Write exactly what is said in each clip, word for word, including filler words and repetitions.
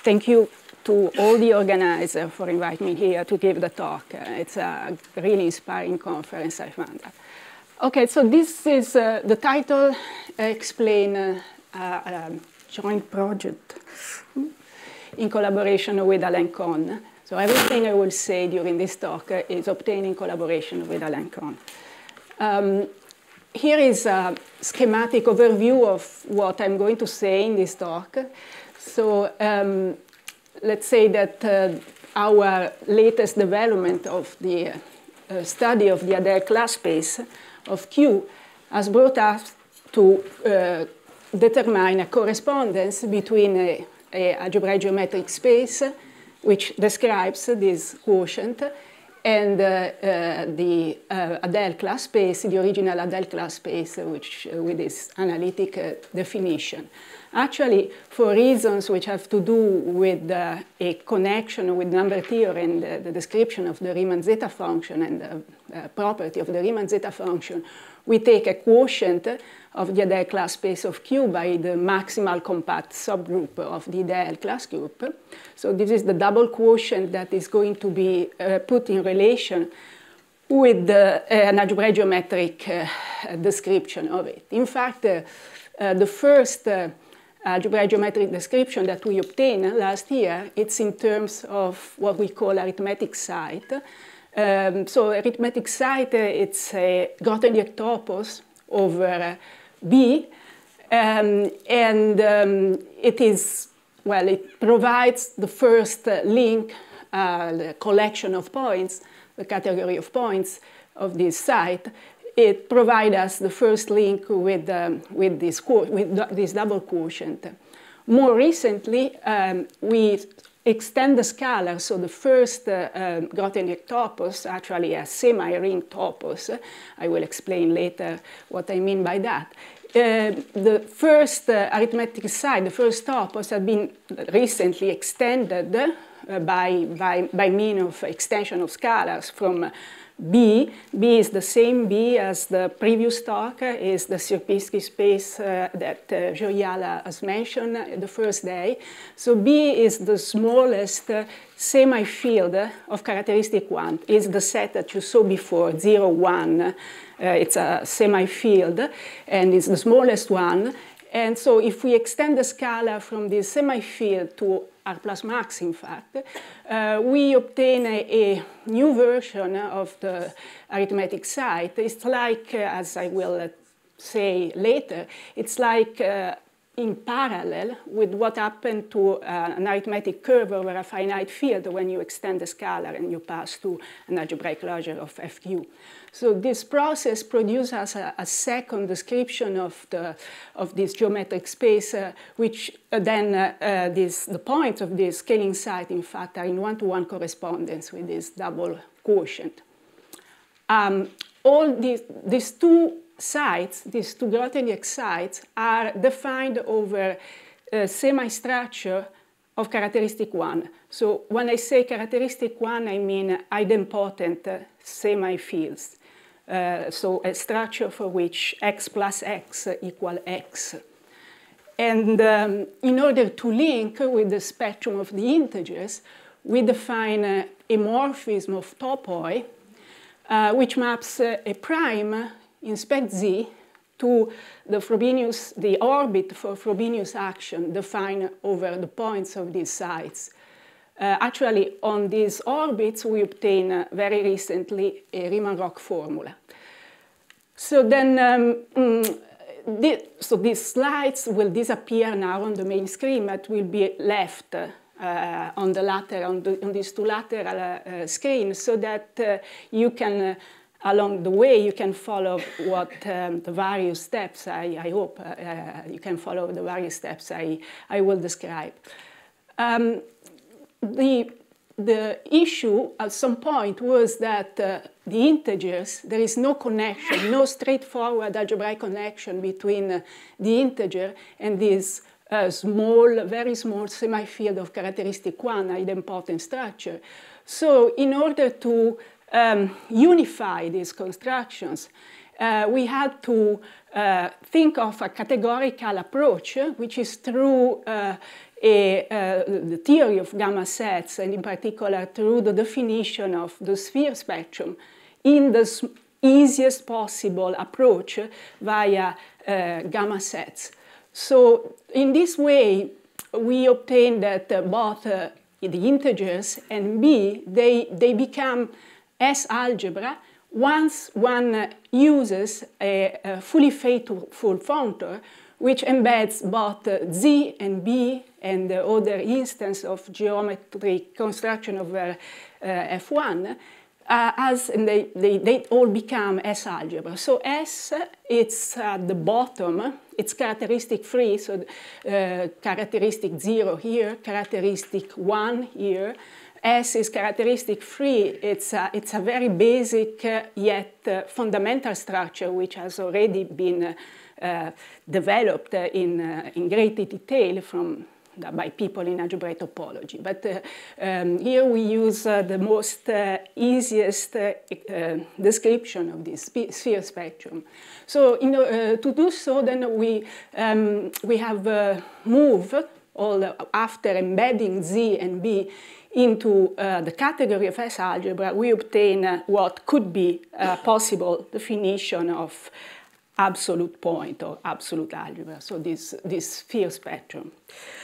thank you to all the organizers for inviting me here to give the talk. Uh, it's a really inspiring conference, I found that. Okay, so this is uh, the title, uh, explain uh, a joint project in collaboration with Alain Cohn. So everything I will say during this talk uh, is obtained in collaboration with Alain Cohn. Um, here is a schematic overview of what I'm going to say in this talk. So um, let's say that uh, our latest development of the uh, study of the adele class space of Q has brought us to uh, determine a correspondence between a, a algebraic geometric space which describes this quotient and uh, uh, the uh, adele class space, the original adele class space, which uh, with this analytic uh, definition. Actually, for reasons which have to do with uh, a connection with number theory and uh, the description of the Riemann zeta function and the uh, property of the Riemann zeta function, we take a quotient of the adele class space of Q by the maximal compact subgroup of the adele class group. So this is the double quotient that is going to be uh, put in relation with uh, an algebraic geometric uh, description of it. In fact, uh, uh, the first uh, algebraic geometric description that we obtained last year, it's in terms of what we call arithmetic site. Um, so arithmetic site, uh, it's a Grothendieck topos over uh, B, um, and um, it is, well, it provides the first uh, link, uh, the collection of points, the category of points of this site. It provides us the first link with, um, with, this, with this double quotient. More recently, um, we extend the scalar, so the first uh, um, Grothendieck topos, actually a semi-ring topos. I will explain later what I mean by that. Uh, the first uh, arithmetic site, the first topos, has been recently extended uh, by, by, by means of extension of scalars from B. B is the same B as the previous talk, is the Sierpinski space uh, that uh, Gioiala has mentioned the first day. So B is the smallest uh, semi-field of characteristic one. It's the set that you saw before, zero, one. Uh, it's a semi-field, and it's the smallest one. And so if we extend the scalar from this semi-field to R plus max, in fact, uh, we obtain a, a new version of the arithmetic site. It's like, uh, as I will uh, say later, it's like uh, in parallel with what happened to uh, an arithmetic curve over a finite field when you extend the scalar and you pass to an algebraic closure of F Q. So this process produces a, a second description of, the, of this geometric space, uh, which uh, then uh, uh, this, the points of this scaling site, in fact, are in one-to-one correspondence with this double quotient. Um, all these, these two sites, these two Grothendieck sites, are defined over a semi-structure of characteristic one. So when I say characteristic one, I mean idempotent uh, semi-fields. Uh, so a structure for which x plus x equal x. And um, in order to link with the spectrum of the integers, we define uh, a morphism of topoi, uh, which maps uh, a prime in spec Z to the Frobenius, the orbit for Frobenius action defined over the points of these sites. Uh, actually, on these orbits, we obtain uh, very recently a Riemann-Roch formula. So then, um, mm, the, so these slides will disappear now on the main screen, but will be left uh, on the lateral, on, the, on these two lateral uh, screens, so that uh, you can, uh, along the way, you can follow what um, the various steps. I, I hope uh, uh, you can follow the various steps I, I will describe. Um, The, the issue at some point was that uh, the integers, there is no connection, no straightforward algebraic connection between uh, the integer and this uh, small, very small semi-field of characteristic one, idempotent structure. So in order to um, unify these constructions, uh, we had to uh, think of a categorical approach, which is through uh, a, uh, the theory of gamma sets, and in particular through the definition of the sphere spectrum in the easiest possible approach via uh, gamma sets. So in this way, we obtain that uh, both uh, the integers and B, they, they become S algebra once one uh, uses a, a fully faithful functor which embeds both uh, Z and B and the other instance of geometric construction over uh, F one, uh, as and they, they, they all become S algebra. So S, it's at the bottom, it's characteristic free, so uh, characteristic zero here, characteristic one here. S is characteristic free. It's a, it's a very basic uh, yet uh, fundamental structure which has already been uh, uh, developed uh, in, uh, in great detail from, uh, by people in algebraic topology. But uh, um, here we use uh, the most uh, easiest uh, uh, description of this sphere spectrum. So in, uh, to do so, then we, um, we have uh, moved all uh, after embedding Z and B into uh, the category of S algebra, we obtain uh, what could be a possible definition of absolute point or absolute algebra, so this, this sphere spectrum.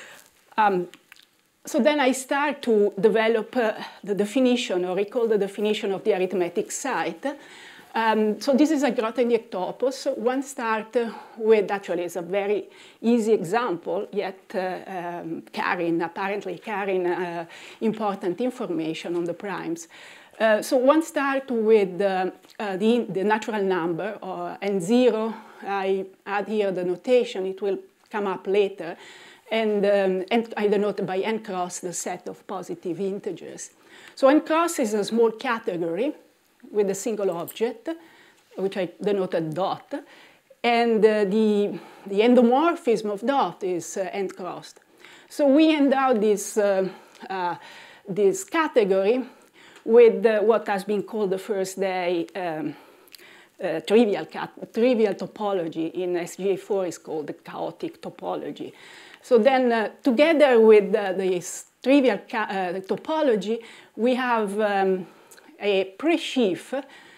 Um, so then I start to develop uh, the definition, or recall the definition of the arithmetic site. Um, so this is a Grothendieck topos. One start uh, with, actually it's a very easy example, yet uh, um, carrying, apparently carrying uh, important information on the primes. Uh, so one start with uh, uh, the, the natural number, or n zero. I add here the notation, it will come up later. And, um, and I denote by n cross the set of positive integers. So n cross is a small category with a single object, which I denoted dot, and uh, the, the endomorphism of dot is uh, n crossed. So we endow this, uh, uh, this category with uh, what has been called the first day um, uh, trivial, trivial topology. In S G A four is called the chaotic topology. So then uh, together with uh, this trivial uh, topology, we have um, a pre-sheaf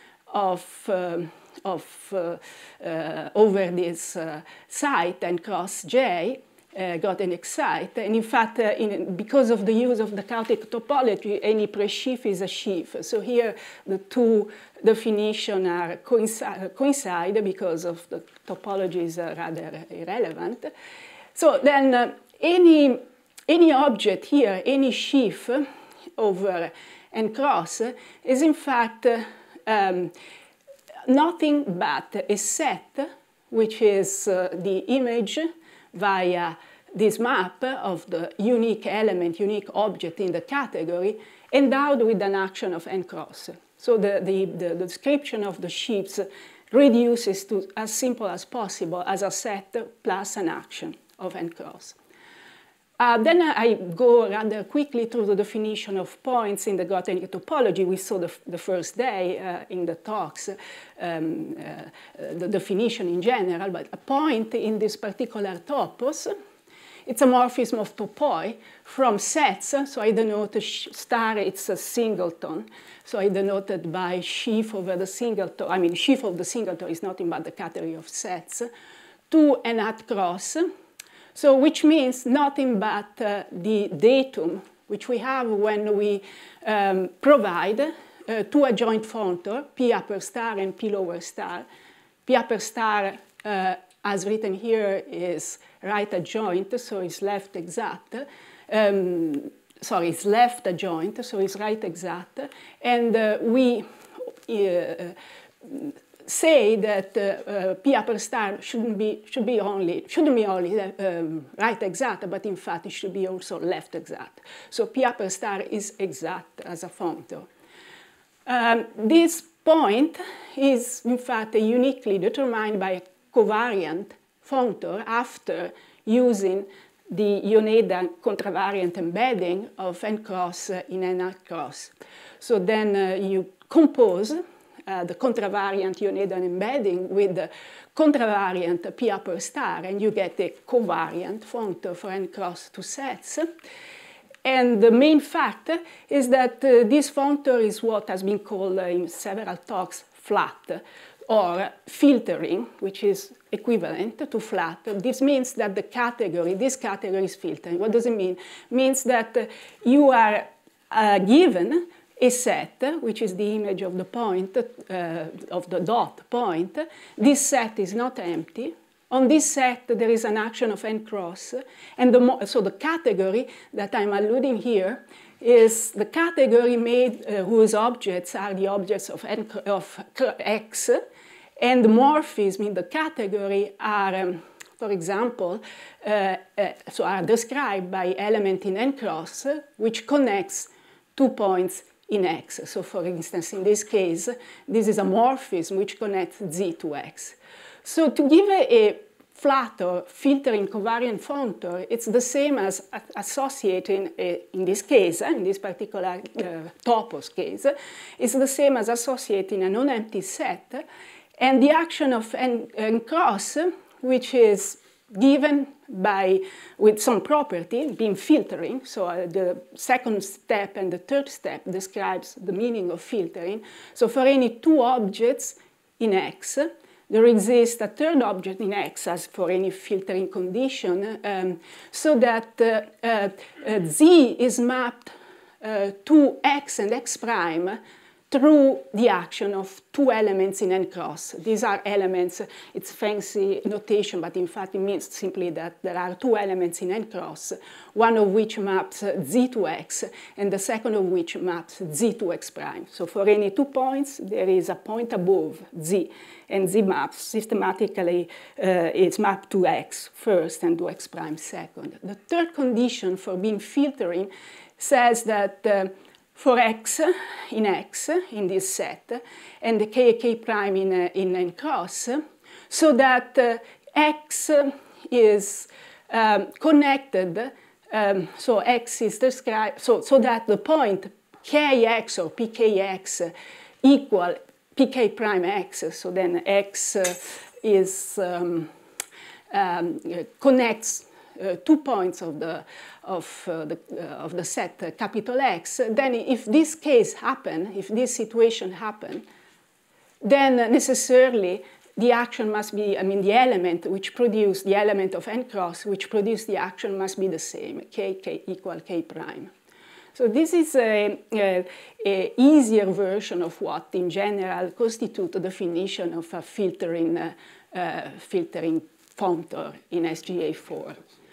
of, uh, of uh, uh, over this uh, site and cross J, uh, Grothendieck site. And in fact, uh, in, because of the use of the chaotic topology, any pre-sheaf is a sheaf. So here the two definitions are coincide, coincide because of the topology is uh, rather irrelevant. So then uh, any, any object here, any sheaf over n cross is in fact uh, um, nothing but a set which is uh, the image via this map of the unique element, unique object in the category, endowed with an action of n cross. So the, the, the description of the sheaves reduces to as simple as possible as a set plus an action of n cross. Uh, then I go rather quickly through the definition of points in the Grothendieck topology. We saw the, the first day uh, in the talks, um, uh, the definition in general, but a point in this particular topos, it's a morphism of topoi from sets. So I denote a star, it's a singleton. So I denoted by sheaf over the singleton, I mean sheaf of the singleton is nothing but the category of sets, to an hat cross. So which means nothing but uh, the datum which we have when we um, provide uh, two adjoint functor, P upper star and P lower star. P upper star, uh, as written here, is right adjoint, so it's left exact. Um, sorry, it's left adjoint, so it's right exact. And uh, we uh, say that uh, uh, P upper star shouldn't be should be only shouldn't be only um, right exact, but in fact it should be also left exact. So P upper star is exact as a functor. Um, this point is in fact uniquely determined by a covariant functor after using the Ionedan contravariant embedding of n cross in n hat cross. So then uh, you compose Uh, the contravariant Ionedan embedding with the contravariant P upper star, and you get a covariant functor for n cross two sets. And the main fact is that uh, this functor is what has been called uh, in several talks flat, or filtering, which is equivalent to flat. This means that the category, this category is filtering. What does it mean? It means that uh, you are uh, given a set, which is the image of the point, uh, of the dot point. This set is not empty. On this set, there is an action of n cross. And the so the category that I'm alluding here is the category made uh, whose objects are the objects of, n, of x. And the morphism in the category are, um, for example, uh, uh, so are described by element in n cross, which connects two points in x. So for instance, in this case, this is a morphism which connects z to x. So to give a, a flat or filtering covariant functor, it's the same as associating, a, in this case, in this particular uh, topos case, it's the same as associating a non-empty set, and the action of n, n cross, which is given by, with some property, being filtering. So uh, the second step and the third step describes the meaning of filtering. So for any two objects in X, there exists a third object in X as for any filtering condition, um, so that uh, uh, uh, Z is mapped uh, to X and X prime through the action of two elements in n cross. These are elements, it's fancy notation, but in fact it means simply that there are two elements in n cross, one of which maps z to x, and the second of which maps z to x prime. So for any two points, there is a point above z, and z maps systematically uh, is mapped to x first and to x prime second. The third condition for being filtering says that uh, for x in x in this set, and the k k prime in, uh, in n cross, so that uh, x is um, connected, um, so x is described, so, so that the point kx or pkx equal pk prime x, so then x uh, is um, um, connects Uh, two points of the, of, uh, the, uh, of the set uh, capital X, then if this case happen, if this situation happen, then necessarily the action must be, I mean, the element which produce, the element of n cross which produce the action must be the same, k, k equal k prime. So this is a, a, a easier version of what in general constitute the definition of a filtering, uh, uh, filtering functor in S G A four.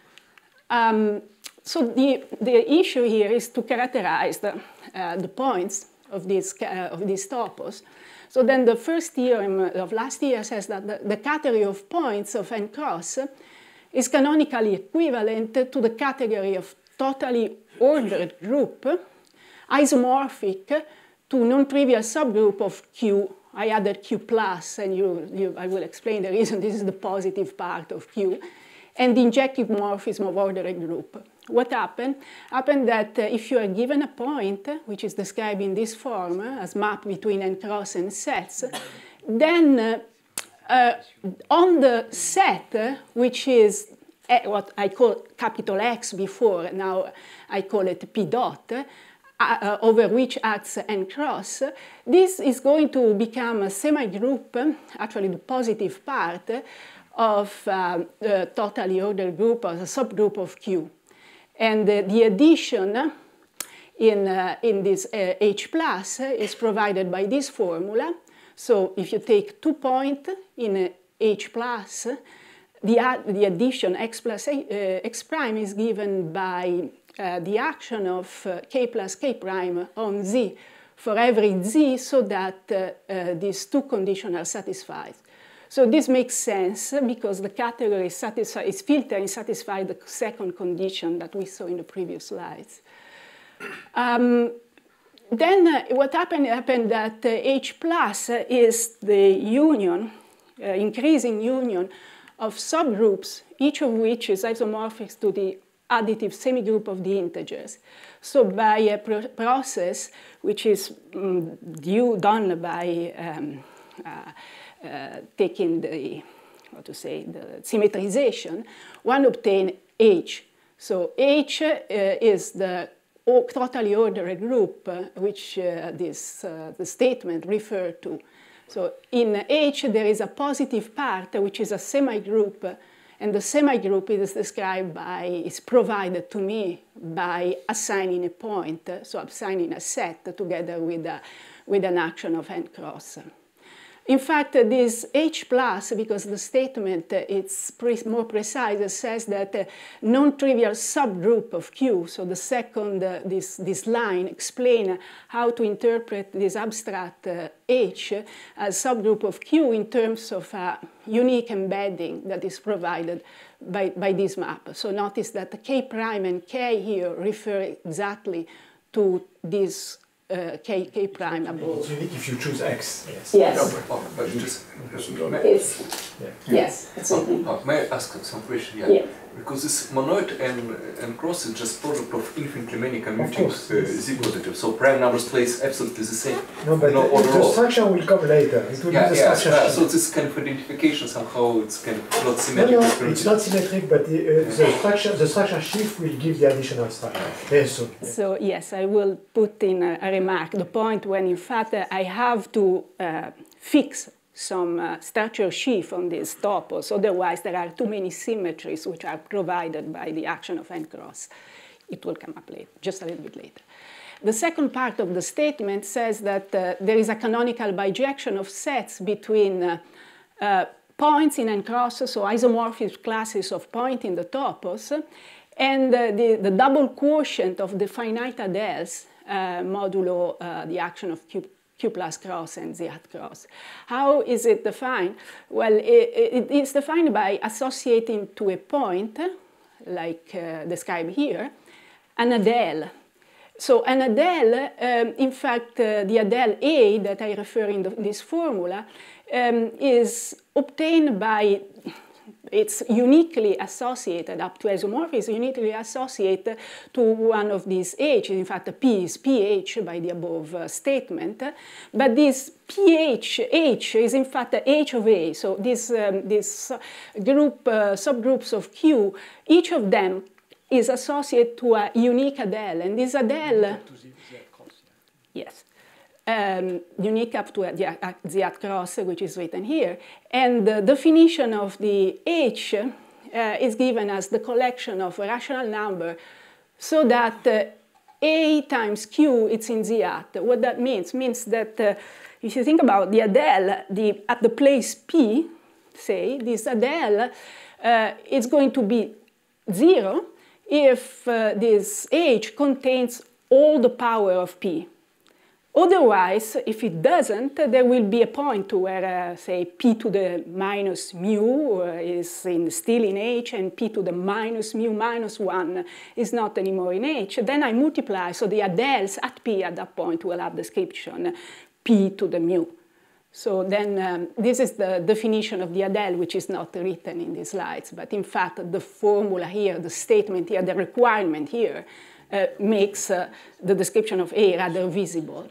Um, so the, the issue here is to characterize the, uh, the points of this, uh, of this topos. So then the first theorem of last year says that the, the category of points of n cross is canonically equivalent to the category of totally ordered group, isomorphic to non-trivial subgroup of Q. I added Q plus, and you, you, I will explain the reason. This is the positive part of Q. And the injective morphism of ordered group. What happened? Happened that uh, if you are given a point, which is described in this form uh, as map between n cross and sets, then uh, uh, on the set, uh, which is uh, what I call capital X before, now I call it P dot, uh, uh, over which acts n cross, this is going to become a semi-group, actually the positive part, of uh, the totally ordered group as a subgroup of Q. And uh, the addition in, uh, in this uh, H plus is provided by this formula. So if you take two points in uh, H plus, the, uh, the addition x plus a, uh, x prime is given by uh, the action of uh, k plus k prime on z for every z, so that uh, uh, these two conditions are satisfied. So this makes sense because the category is, is filtering satisfies the second condition that we saw in the previous slides. Um, then uh, what happened happened that uh, H plus is the union, uh, increasing union of subgroups, each of which is isomorphic to the additive semigroup of the integers. So by a pro process which is um, due done by um, uh, Uh, taking the how to say, the symmetrization, one obtains H. So H uh, is the totally ordered group uh, which uh, this uh, the statement referred to. So in H there is a positive part which is a semigroup, uh, and the semigroup is described by, is provided to me by assigning a point, uh, so assigning a set together with, a, with an action of n cross. In fact, uh, this H plus, because the statement uh, it's pre more precise, it says that uh, non-trivial subgroup of Q, so the second, uh, this, this line explains how to interpret this abstract uh, H as subgroup of Q in terms of a unique embedding that is provided by, by this map. So notice that the K prime and K here refer exactly to this Uh, K, K prime above. It's unique if you choose X. Yes. Yes. No, but, oh, but just, it's, yeah. Yes. It's oh, oh, may I ask some question? Yeah. yeah. Because this monoid and, and cross is just product of infinitely many commuting uh, z-positive. So prime numbers plays absolutely the same. No, but no, the, the structure will come later. It will yeah, be the yeah, structure. Yeah, so this kind of identification somehow it's kind of not symmetric. No, no, it's not symmetric, but the, uh, yeah. the structure, the structure shift will give the additional structure. Yeah, so, yeah. so yes, I will put in a, a remark the point when in fact uh, I have to uh, fix some uh, structure sheaf on this topos, otherwise there are too many symmetries which are provided by the action of n cross. It will come up later, just a little bit later. The second part of the statement says that uh, there is a canonical bijection of sets between uh, uh, points in n cross, so isomorphic classes of point in the topos, and uh, the, the double quotient of the finite adeles uh, modulo uh, the action of Q Q plus cross and Z hat cross. How is it defined? Well, it, it is defined by associating to a point, like uh, described here, an adele. So an adele, um, in fact, uh, the adele A that I refer in the, this formula um, is obtained by, it's uniquely associated, up to isomorphism, uniquely associated to one of these H. In fact, P is pH by the above uh, statement. But this pH, H is in fact H of A. So this, um, this group, uh, subgroups of Q, each of them is associated to a unique adele. And this adele, yes. Um, unique up to the at cross, which is written here. And the definition of the H uh, is given as the collection of a rational number so that uh, A times Q, it's in Z at. What that means? Means that uh, if you think about the adele, the, at the place P, say, this adele uh, is going to be zero if uh, this H contains all the power of P. Otherwise, if it doesn't, there will be a point where, uh, say, p to the minus mu uh, is in, still in H, and p to the minus mu minus one is not anymore in H. Then I multiply, so the adeles at p at that point will have description p to the mu. So then um, this is the definition of the adele, which is not written in these slides. But in fact, the formula here, the statement here, the requirement here, uh, makes uh, the description of A rather visible.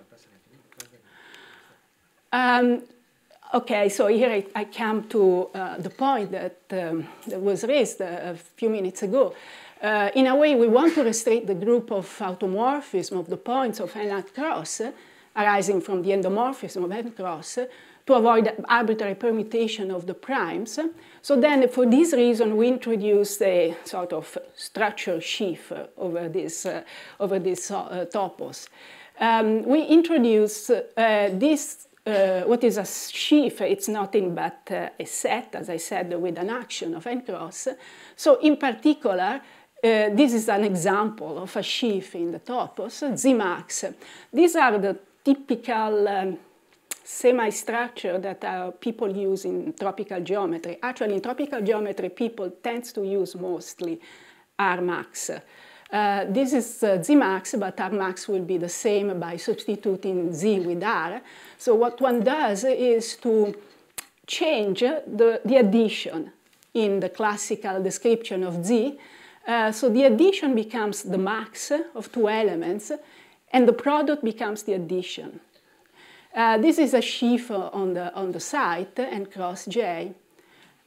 Um, okay, so here I, I come to uh, the point that, um, that was raised a, a few minutes ago. Uh, in a way, we want to restrict the group of automorphism of the points of n at cross uh, arising from the endomorphism of n cross uh, to avoid arbitrary permutation of the primes. So then, for this reason, we introduced a sort of structure sheaf uh, over this, uh, over this uh, topos. Um, we introduce uh, this Uh, what is a sheaf? It's nothing but uh, a set, as I said, with an action of n cross. So in particular, uh, this is an example of a sheaf in the topos, Z max. These are the typical um, semi-structure that uh, people use in tropical geometry. Actually, in tropical geometry, people tend to use mostly R max. Uh, this is uh, Z max, but R max will be the same by substituting Z with R. So what one does is to change the, the addition in the classical description of Z. Uh, so the addition becomes the max of two elements, and the product becomes the addition. Uh, this is a sheaf on the, on the site, n cross J.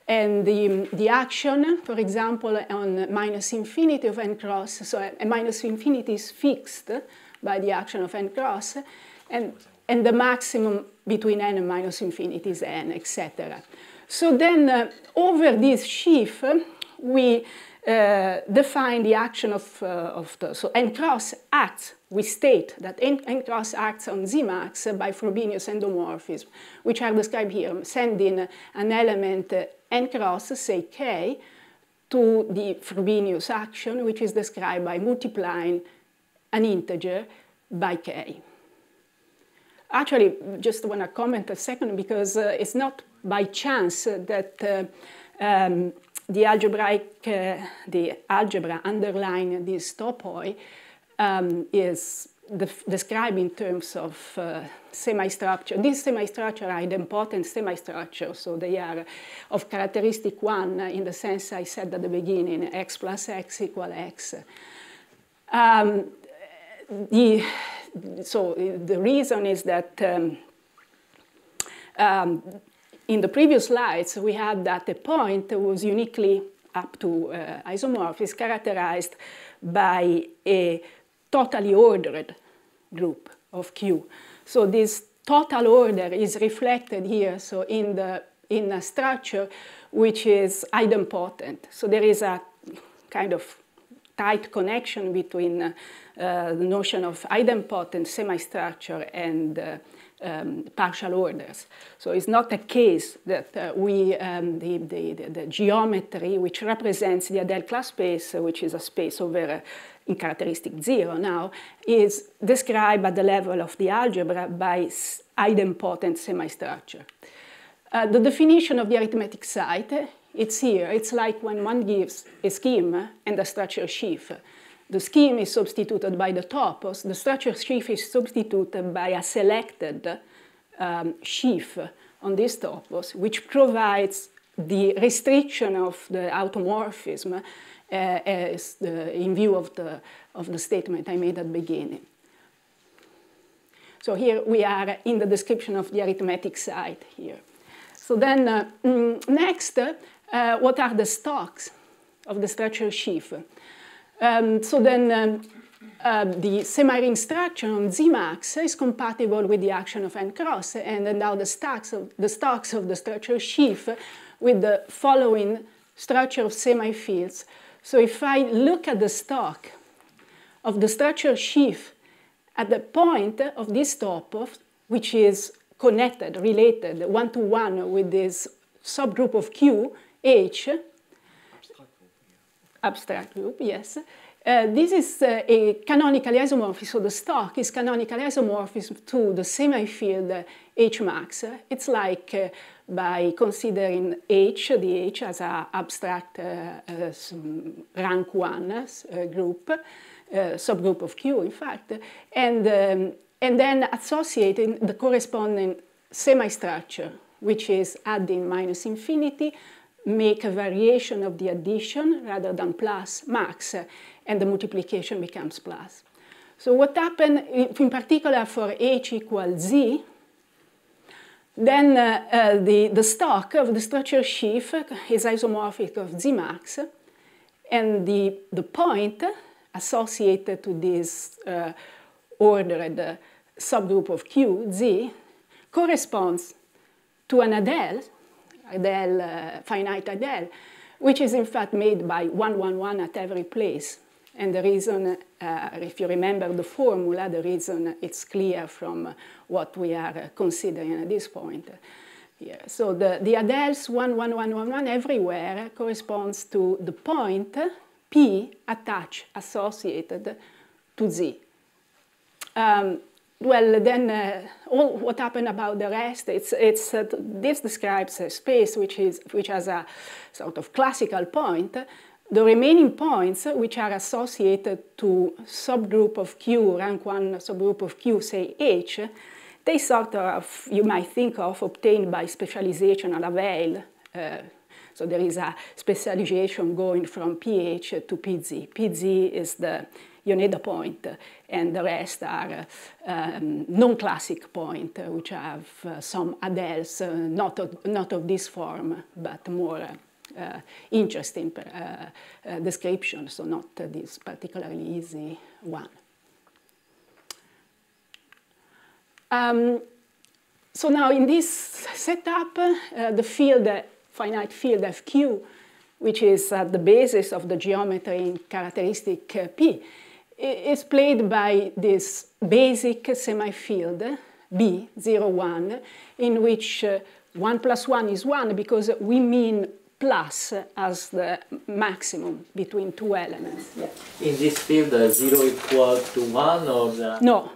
And the, the action, for example, on minus infinity of n cross, so a minus infinity is fixed by the action of n cross, and, and the maximum between n and minus infinity is n, et cetera. So then, uh, over this sheaf, we uh, define the action of, uh, of the, so n cross acts, we state that n, n cross acts on Z max by Frobenius endomorphism, which are described here, sending an element uh, n cross, say k, to the Frobenius action, which is described by multiplying an integer by k. Actually, just want to comment a second, because uh, it's not by chance that uh, um, the algebraic, uh, the algebra underlying this topoi um, is described in terms of uh, semi-structure. These semi-structure are idempotent semi-structure, so they are of characteristic one in the sense I said at the beginning, x plus x equal x. Um, the, so the reason is that um, um, in the previous slides we had that the point was uniquely up to uh, isomorphism characterized by a totally ordered group of Q. So this total order is reflected here, so in, the, in a structure which is idempotent. So there is a kind of tight connection between uh, uh, the notion of idempotent semi-structure and uh, um, partial orders. So it's not a case that uh, we, um, the, the, the, the geometry which represents the Adele class space, uh, which is a space over uh, in characteristic zero now, is described at the level of the algebra by idempotent semi-structure. Uh, the definition of the arithmetic site, it's here. It's like when one gives a scheme and a structure sheaf. The scheme is substituted by the topos. The structure sheaf is substituted by a selected um, sheaf on this topos, which provides the restriction of the automorphism uh, as the, in view of the, of the statement I made at the beginning. So here we are in the description of the arithmetic site here. So then uh, mm, next, uh, what are the stocks of the structure sheaf? Um, so then um, uh, the semi-ring structure on Z max is compatible with the action of n cross, and then now the stocks of the stocks of the structure sheaf with the following structure of semi-fields. So if I look at the stock of the structure sheaf at the point of this topos, which is connected, related one-to-one with this subgroup of Q, H, abstract group, yes. Uh, this is uh, a canonical isomorphism, so the stock is canonical isomorphism to the semi-field uh, H max. It's like uh, by considering H, the H as an abstract uh, uh, rank one uh, group, uh, subgroup of Q, in fact, and, um, and then associating the corresponding semi-structure, which is adding minus infinity, make a variation of the addition rather than plus max, and the multiplication becomes plus. So what happened, in particular for H equals Z, then uh, uh, the, the stock of the structure sheaf is isomorphic of Z max, and the, the point associated to this uh, ordered uh, subgroup of Q, Z, corresponds to an adele, adele, uh, finite adele, which is in fact made by one, one, one at every place. And the reason, uh, if you remember the formula, the reason it's clear from what we are uh, considering at this point. Here. So the, the adeles one, one, one, one, one everywhere corresponds to the point P attached, associated to Z. Um, Well, then uh, all what happened about the rest, it's, it's, uh, this describes a space which, is, which has a sort of classical point. The remaining points, which are associated to subgroup of Q, rank one subgroup of Q, say H, they sort of, you might think of, obtained by specialization à la veille. Uh, so there is a specialization going from P H to P Z. P Z is the you need a point, and the rest are um, non-classic points, which have uh, some adeles, uh, not, of, not of this form, but more uh, uh, interesting uh, uh, description, so not uh, this particularly easy one. Um, so now in this setup, uh, the field, uh, finite field F Q, which is at the basis of the geometry in characteristic uh, P, is played by this basic semi-field B, zero, one, in which uh, one plus one is one because we mean plus as the maximum between two elements. Yeah. In this field, uh, zero equal to one, or the... No.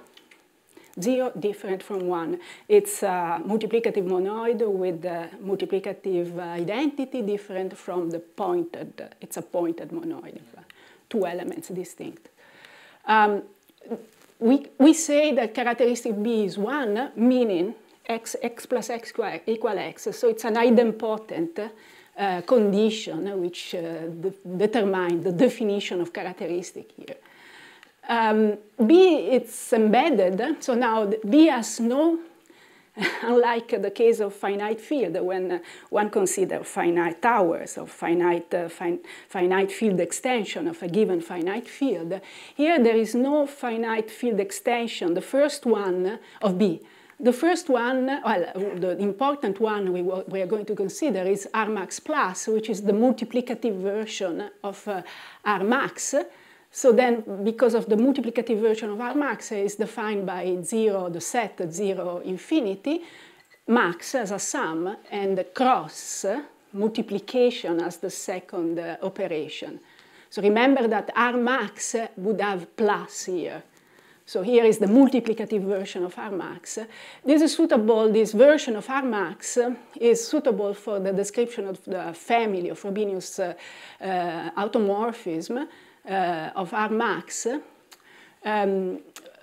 Zero different from one. It's a multiplicative monoid with a multiplicative identity different from the pointed, it's a pointed monoid, two elements distinct. Um, we, we say that characteristic B is one, meaning x, x plus x squared equal x, so it's an idempotent uh, condition which uh, de determines the definition of characteristic here. Um, B, it's embedded, so now B has no, unlike the case of finite field, when uh, one considers finite towers or finite, uh, fin finite field extension of a given finite field, here there is no finite field extension, the first one of B. The first one, well, the important one we, we are going to consider is R max plus, which is the multiplicative version of uh, R max. So then, because of the multiplicative version of R max is defined by zero, the set zero infinity, max as a sum, and cross multiplication as the second uh, operation. So remember that R max would have plus here. So here is the multiplicative version of R max. This is suitable, this version of R max is suitable for the description of the family of Frobenius uh, uh, automorphism Uh, of R max, um,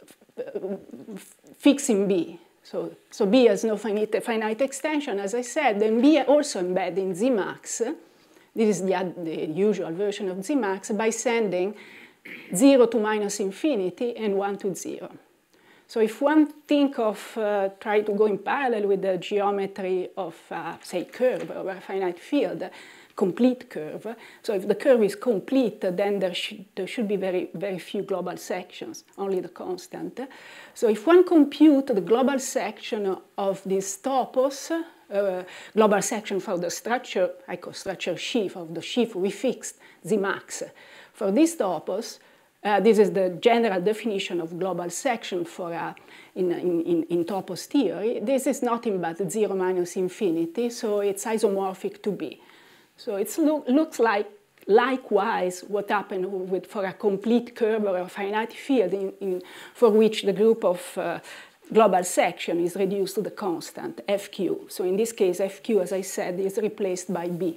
fixing B. So, so B has no finite, finite extension, as I said, and B also embed in Z max. This is the, the usual version of Z max by sending zero to minus infinity and one to zero. So if one think of, uh, try to go in parallel with the geometry of, uh, say, curve over a finite field, complete curve. So if the curve is complete, then there, sh there should be very, very few global sections, only the constant. So if one compute the global section of this topos, uh, global section for the structure, I call structure sheaf, of the sheaf we fixed, Z max, for this topos, uh, this is the general definition of global section for uh, in, in, in topos theory. This is nothing but zero minus infinity, so it's isomorphic to B. So it lo looks like, likewise, what happened with, for a complete curve or a finite field in, in, for which the group of uh, global section is reduced to the constant, F Q. So in this case, F Q, as I said, is replaced by B.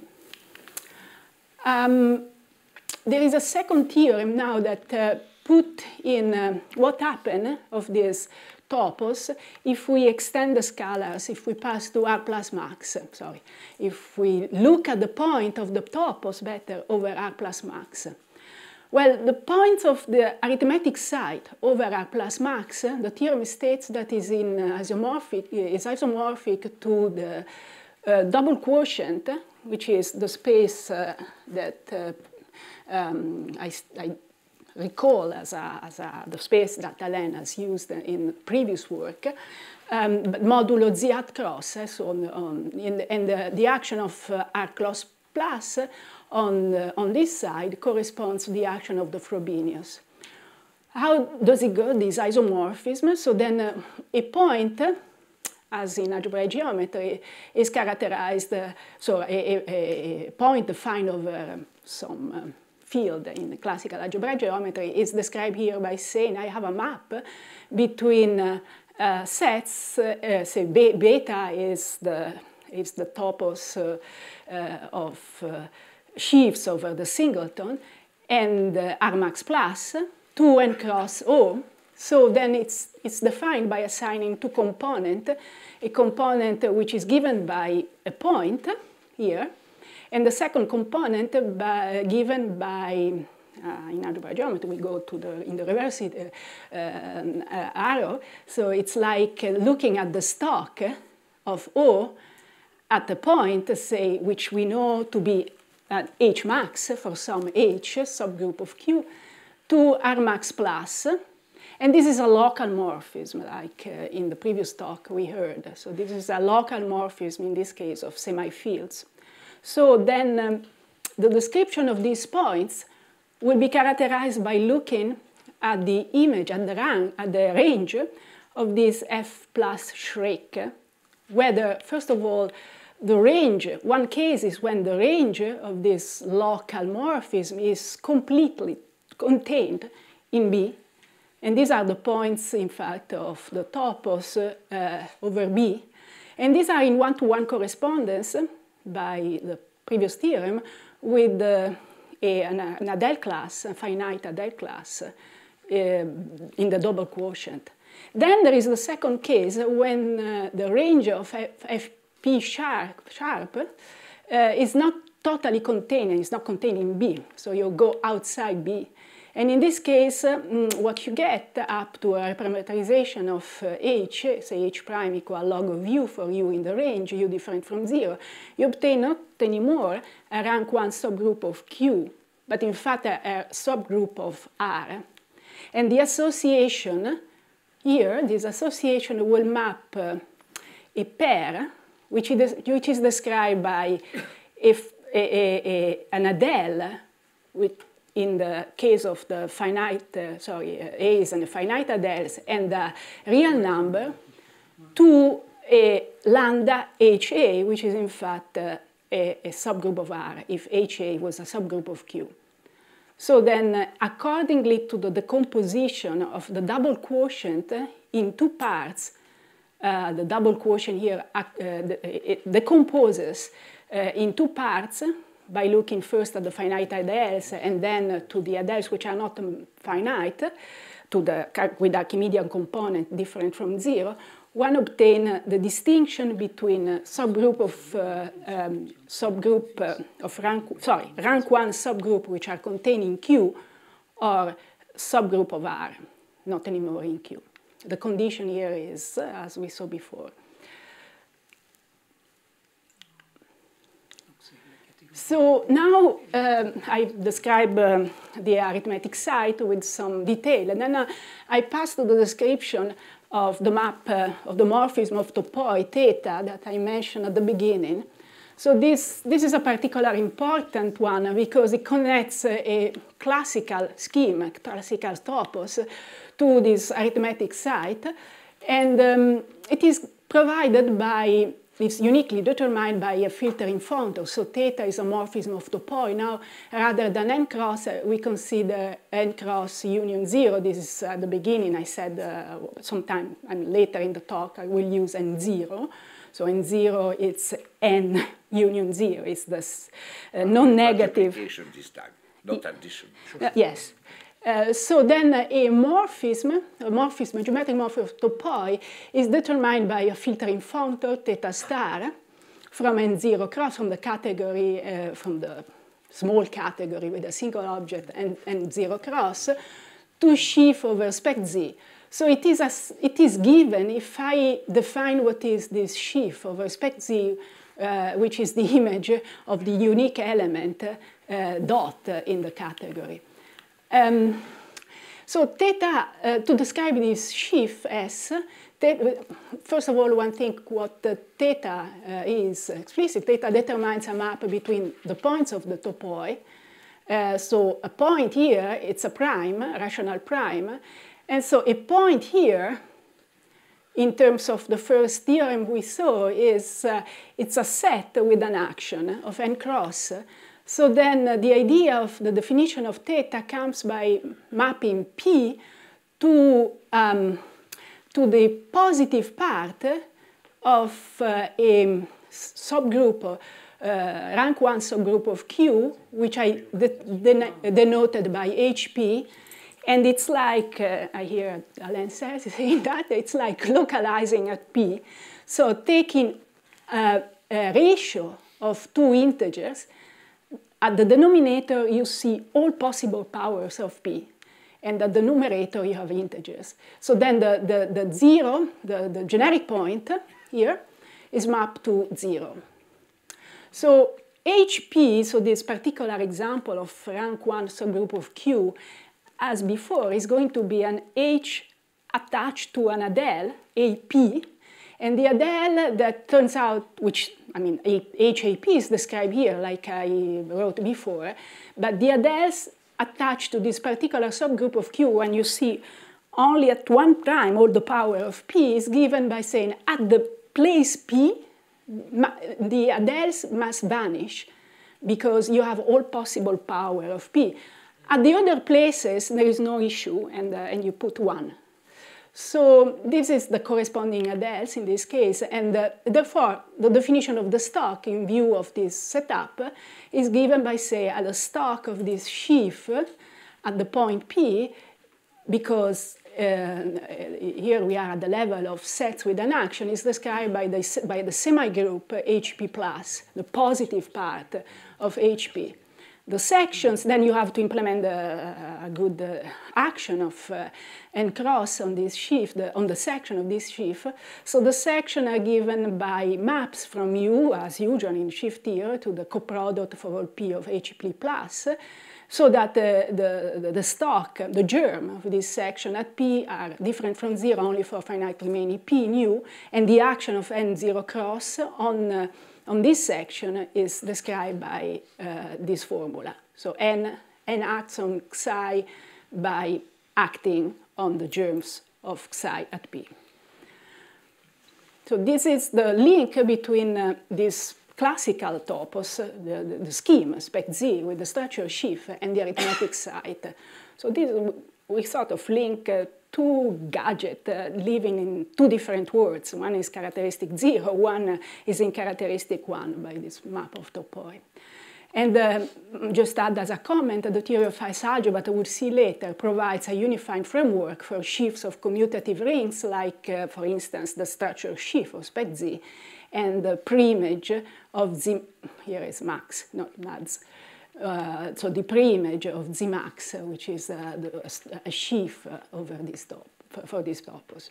Um, there is a second theorem now that uh, put in uh, what happened of this topos if we extend the scalars, if we pass to R plus max, sorry, if we look at the point of the topos better over R plus max. Well, the point of the arithmetic side over R plus max, the theorem states that is in isomorphic, is isomorphic to the uh, double quotient, which is the space uh, that uh, um, I, I recall as, a, as a, the space that Alain has used in previous work, um, but modulo Z hat cross, eh, so on, on, in the, and the, the action of uh, R cross plus on, uh, on this side corresponds to the action of the Frobenius. How does it go, this isomorphism? So then uh, a point, uh, as in algebraic geometry, is characterized, uh, so a, a, a point defined over some uh, field in classical algebraic geometry is described here by saying I have a map between uh, uh, sets, uh, say be beta is the, is the topos uh, uh, of uh, sheaves over the singleton, and uh, R max plus, two n cross O. So then it's, it's defined by assigning two components, a component which is given by a point here, and the second component by, given by uh, in algebra geometry, we go to the, in the reverse uh, uh, arrow. So it's like uh, looking at the stock of O at a point, say, which we know to be at H max for some H, subgroup of Q, to R max plus. And this is a local morphism, like uh, in the previous talk we heard. So this is a local morphism, in this case, of semi-fields. So then um, the description of these points will be characterized by looking at the image, at the, rank, at the range of this F plus Schreck, whether, first of all, the range, one case is when the range of this local morphism is completely contained in B. And these are the points, in fact, of the topos uh, over B. And these are in one-to-one correspondence by the previous theorem with uh, a, an, an adele class, a finite adele class uh, in the double quotient. Then there is the second case when uh, the range of F, F P sharp, sharp uh, is not totally contained, it's not contained in B. So you go outside B. And in this case, um, what you get up to a parameterization of uh, H, say H prime equal log of U for U in the range, U different from zero, you obtain not anymore a rank one subgroup of Q, but in fact a, a subgroup of R. And the association here, this association will map uh, a pair, which is, which is described by if a, a, a, an adele with in the case of the finite, uh, sorry, uh, A's and the finite adeles and the real number, to a lambda H A, which is in fact uh, a, a subgroup of R, if H A was a subgroup of Q. So then, uh, accordingly to the decomposition of the double quotient uh, in two parts, uh, the double quotient here uh, the, it decomposes uh, in two parts, by looking first at the finite adeles and then to the adeles which are not finite, to the, with Archimedean component different from zero, one obtains the distinction between a subgroup of uh, um, subgroup uh, of rank, sorry, rank one subgroup which are contained in Q, or subgroup of R, not anymore in Q. The condition here is, uh, as we saw before. So now um, I describe um, the arithmetic site with some detail, and then uh, I pass to the description of the map uh, of the morphism of topoi theta that I mentioned at the beginning. So this, this is a particularly important one because it connects uh, a classical scheme, a classical topos, to this arithmetic site, and um, it is provided by It's uniquely determined by a filtering functor. So theta is a morphism of topoi. Now, rather than n cross, uh, we consider n cross union zero. This is at the beginning. I said uh, sometime and later in the talk I will use n zero. So n zero, it's n union zero. It's this uh, non-negative. Multiplication this time, not addition. Uh, yes. Uh, so then uh, a morphism, a morphism, a geometric morphism of topoi is determined by a filtering functor, theta star, from n zero cross, from the category, uh, from the small category with a single object and n zero cross, to sheaf over spec z. So it is, a, it is given if I define what is this sheaf over spec z, uh, which is the image of the unique element uh, dot in the category. Um, so theta, uh, to describe this sheaf S, theta, first of all, one think what the theta uh, is explicit. Theta determines a map between the points of the topoi. Uh, so a point here, it's a prime, a rational prime. And so a point here, in terms of the first theorem we saw, is uh, it's a set with an action of n cross. So then uh, the idea of the definition of theta comes by mapping P to, um, to the positive part of uh, a subgroup, uh, rank one subgroup of Q, which I de de denoted by H P. And it's like, uh, I hear Alain says saying that, it's like localizing at P. So taking uh, a ratio of two integers, at the denominator, you see all possible powers of P. And at the numerator, you have integers. So then the, the, the zero, the, the generic point here, is mapped to zero. So H P, so this particular example of rank one subgroup of Q, as before, is going to be an H attached to an adele, A P, and the adele that turns out, which, I mean, H A P is described here, like I wrote before, but the adeles attached to this particular subgroup of Q, when you see only at one prime all the power of P, is given by saying at the place P, the adeles must vanish because you have all possible power of P. At the other places, there is no issue, and, uh, and you put one. So this is the corresponding adeles in this case, and uh, therefore the definition of the stock in view of this setup is given by, say, at the stock of this sheaf at the point P, because uh, here we are at the level of sets with an action, is described by the, by the semigroup H P plus, the positive part of H P. The sections, then you have to implement a, a good uh, action of uh, n cross on this sheaf, the, on the section of this sheaf. So the sections are given by maps from U, as usual in shift here, to the coproduct for all P of H P plus, so that the, the, the stock, the germ of this section at P are different from zero only for finite remaining P in U, and the action of n zero cross on uh, on this section is described by uh, this formula. So n, n acts on psi by acting on the germs of psi at P. So this is the link between uh, this classical topos, uh, the, the, the scheme, spec Z, with the structure sheaf, and the arithmetic site. So this, we sort of link uh, two gadgets uh, living in two different worlds. One is characteristic zero, one uh, is in characteristic one by this map of topoi. And uh, just add as a comment, the theory of Highes algebra that we'll see later provides a unifying framework for sheaves of commutative rings, like, uh, for instance, the structure sheaf of spec Z, and the preimage of Z, here is max, not N A D S. Uh, so the preimage of Z max, uh, which is uh, the, a sheaf uh, over this top, for, for this purpose.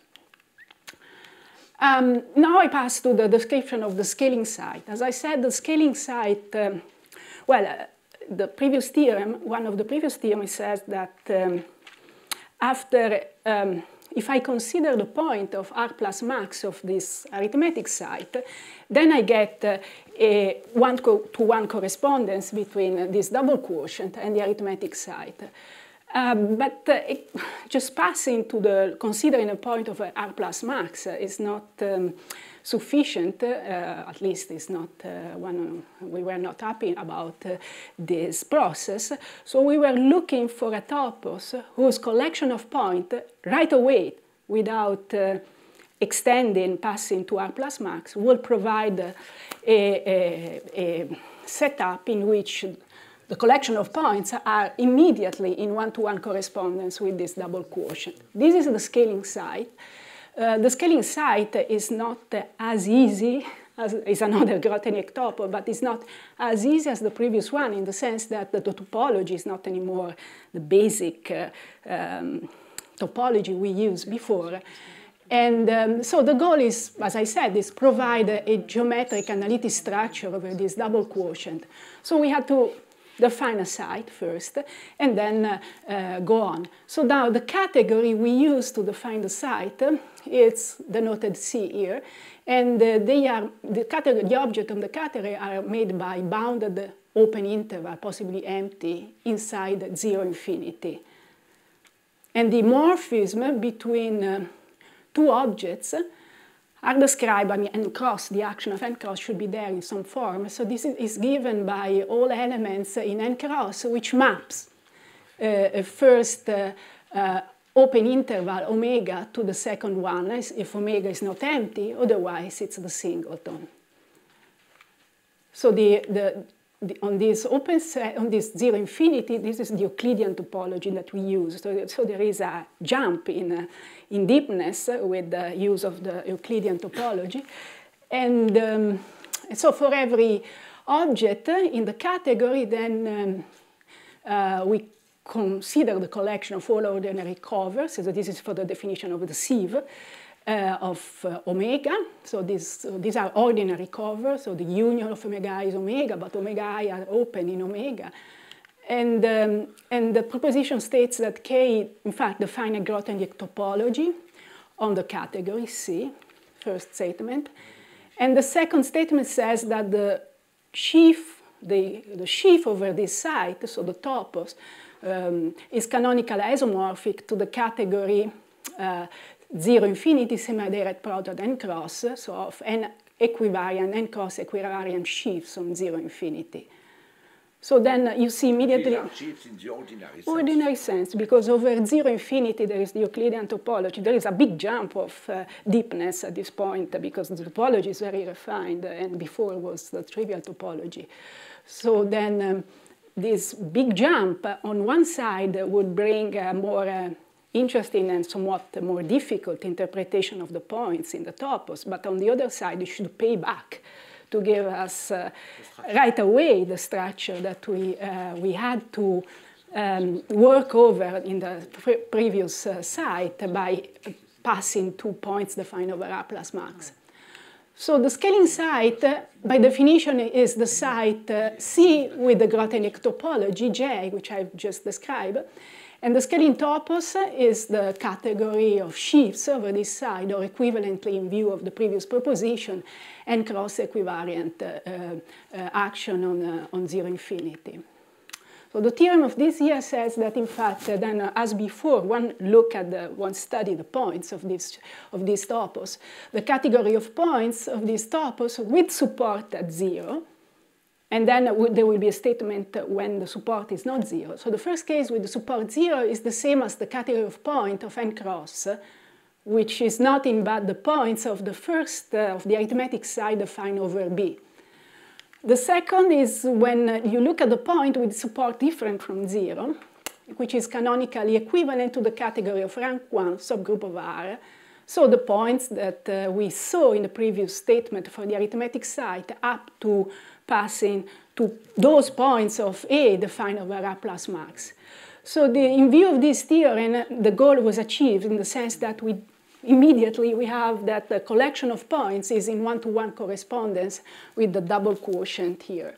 Um, now I pass to the description of the scaling site. As I said, the scaling site, um, well, uh, the previous theorem, one of the previous theorems says that um, after, um, if I consider the point of R plus max of this arithmetic site, then I get uh, a one-to-one correspondence between uh, this double quotient and the arithmetic site. Uh, but uh, it, just passing to the considering a point of uh, R plus max uh, is not um, sufficient, uh, at least it's not uh, one, we were not happy about uh, this process. So we were looking for a topos whose collection of points right away, without uh, extending, passing to R plus max, will provide a, a, a setup in which the collection of points are immediately in one-to-one correspondence with this double quotient. This is the scaling site. Uh, the scaling site is not uh, as easy as is another Grothendieck topo, but it's not as easy as the previous one in the sense that the, the topology is not anymore the basic uh, um, topology we used before. And um, so the goal is, as I said, is provide a, a geometric analytic structure over this double quotient. So we had to define a site first, and then uh, uh, go on. So now the category we use to define the site uh, is denoted C here, and uh, they are the category, the object of the category are made by bounded open interval, possibly empty, inside zero infinity. And the morphism between uh, two objects are described, I mean, n cross, the action of n cross should be there in some form. So this is given by all elements in n cross, which maps uh, a first uh, uh, open interval omega to the second one, if omega is not empty, otherwise it's the singleton. So the, the, the, on this open set, on this zero infinity, this is the Euclidean topology that we use. So, so there is a jump in, uh, in deepness with the use of the Euclidean topology. And, um, and so for every object in the category, then um, uh, we consider the collection of all ordinary covers. So this is for the definition of the sieve uh, of uh, omega. So this, uh, these are ordinary covers. So the union of omega I is omega, but omega I are open in omega. And, um, and the proposition states that K, in fact, defines a Grothendieck topology on the category C, first statement. And the second statement says that the sheaf, the, the sheaf over this site, so the topos, um, is canonically isomorphic to the category uh, zero infinity semi-direct product n cross, so of n equivariant, n cross equivariant sheaves on zero infinity. So then uh, you see immediately These are sheaves in the ordinary sense. ordinary sense, because over zero infinity there is the Euclidean topology. There is a big jump of uh, deepness at this point because the topology is very refined, and before was the trivial topology. So then um, this big jump uh, on one side uh, would bring a more uh, interesting and somewhat more difficult interpretation of the points in the topos, but on the other side it should pay back to give us uh, right away the structure that we, uh, we had to um, work over in the pre previous uh, site by passing two points defined over R plus max. So the scaling site, uh, by definition, is the site uh, C with the Grothendieck topology, J, which I've just described. And the scaling topos is the category of sheaves over this side, or equivalently in view of the previous proposition, and cross equivariant uh, uh, action on, uh, on zero infinity. So the theorem of this here says that, in fact, uh, then uh, as before, one look at the, one study the points of this, of this topos. The category of points of this topos with support at zero. And then there will be a statement when the support is not zero. So the first case with the support zero is the same as the category of point of n cross, which is nothing but the points of the first, uh, of the arithmetic side defined over B. The second is when you look at the point with support different from zero, which is canonically equivalent to the category of rank one subgroup of R. So the points that uh, we saw in the previous statement for the arithmetic site up to passing to those points of A defined over R plus max. So the, in view of this theorem, the goal was achieved in the sense that we immediately we have that the collection of points is in one-to-one correspondence with the double quotient here.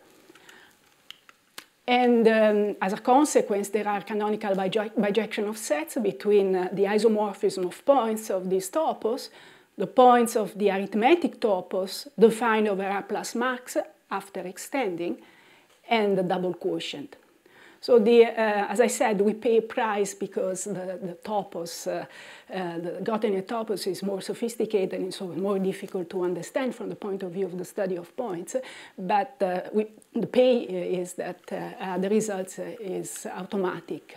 And um, as a consequence, there are canonical bijection of sets between uh, the isomorphism of points of these topos, the points of the arithmetic topos defined over R plus max after extending, and the double quotient. So the, uh, as I said, we pay a price because the, the topos, uh, uh, the Grothendieck topos is more sophisticated and so more difficult to understand from the point of view of the study of points. But uh, we, the pay is that uh, uh, the result is automatic.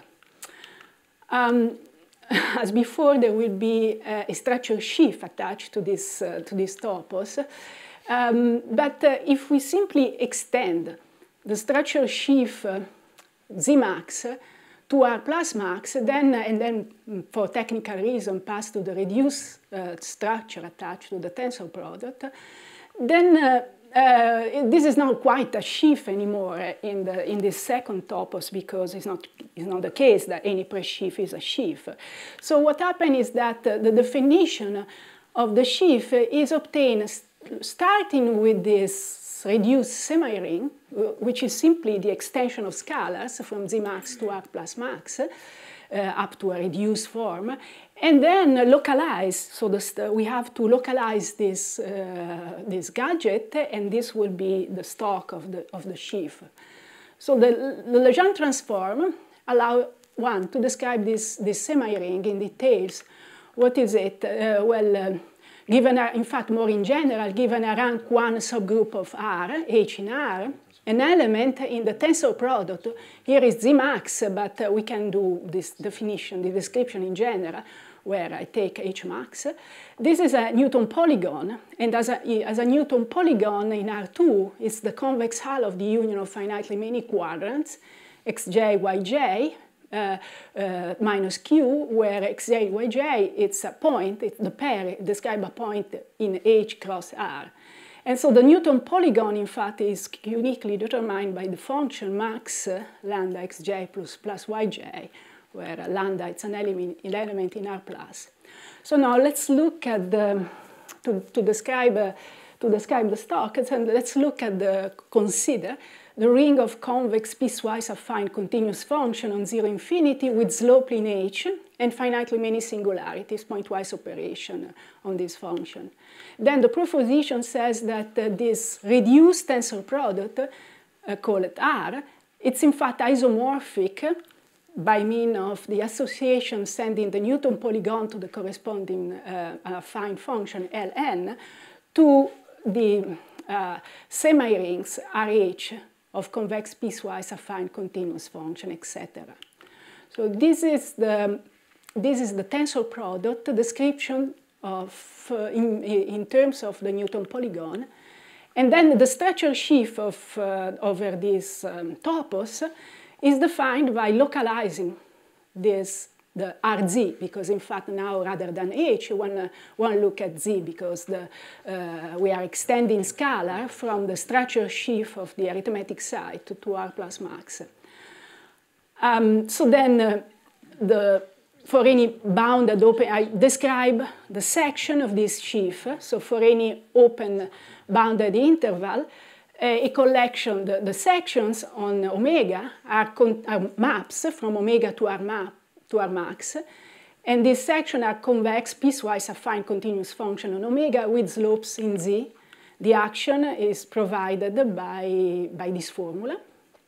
Um, as before, there will be uh, a structure sheaf attached to this, uh, to this topos. Um, but uh, if we simply extend the structure sheaf uh, Z max to R plus max, then, uh, and then for technical reason pass to the reduced uh, structure attached to the tensor product, then uh, uh, this is not quite a sheaf anymore in, the, in this second topos because it's not, it's not the case that any pre-sheaf is a sheaf. So what happened is that uh, the definition of the sheaf is obtained starting with this reduced semi-ring, which is simply the extension of scalars from Z max to R plus max, uh, up to a reduced form, and then localize. So the we have to localize this, uh, this gadget, and this will be the stock of the, of the sheaf. So the, the Legendre transform allows one to describe this, this semi-ring in details. What is it? Uh, well, uh, Given, a, in fact, more in general, given a rank one subgroup of R, H in R, an element in the tensor product, here is Z max, but uh, we can do this definition, the description in general, where I take H max. This is a Newton polygon, and as a, as a Newton polygon in R two, it's the convex hull of the union of finitely many quadrants, xj, yj, Uh, uh, minus q, where xj, yj, it's a point, it's the pair, describe a point in H cross R. And so the Newton polygon, in fact, is uniquely determined by the function max uh, lambda xj plus plus yj, where uh, lambda is an element, an element in R plus. So now let's look at the, to, to describe uh, to describe the stock, and let's look at the, consider the ring of convex piecewise affine continuous function on zero infinity with slope in H and finitely many singularities, pointwise operation on this function. Then the proposition says that uh, this reduced tensor product, uh, called R, it's in fact isomorphic by means of the association sending the Newton polygon to the corresponding uh, affine function Ln to the uh, semi-rings R H of convex piecewise affine continuous function, et cetera. So this is the this is the tensor product description of uh, in, in terms of the Newton polygon, and then the structure sheaf of uh, over this um, topos is defined by localizing this the R Z, because in fact now rather than H, one, uh, one look at Z, because the, uh, we are extending scalar from the structure sheaf of the arithmetic side to, to R plus max. Um, so then uh, the, for any bounded open, I describe the section of this sheaf. So for any open bounded interval, a collection, the, the sections on omega are, con are maps from omega to R map to R max, and these sections are convex piecewise affine continuous function on omega with slopes in Z. The action is provided by, by this formula.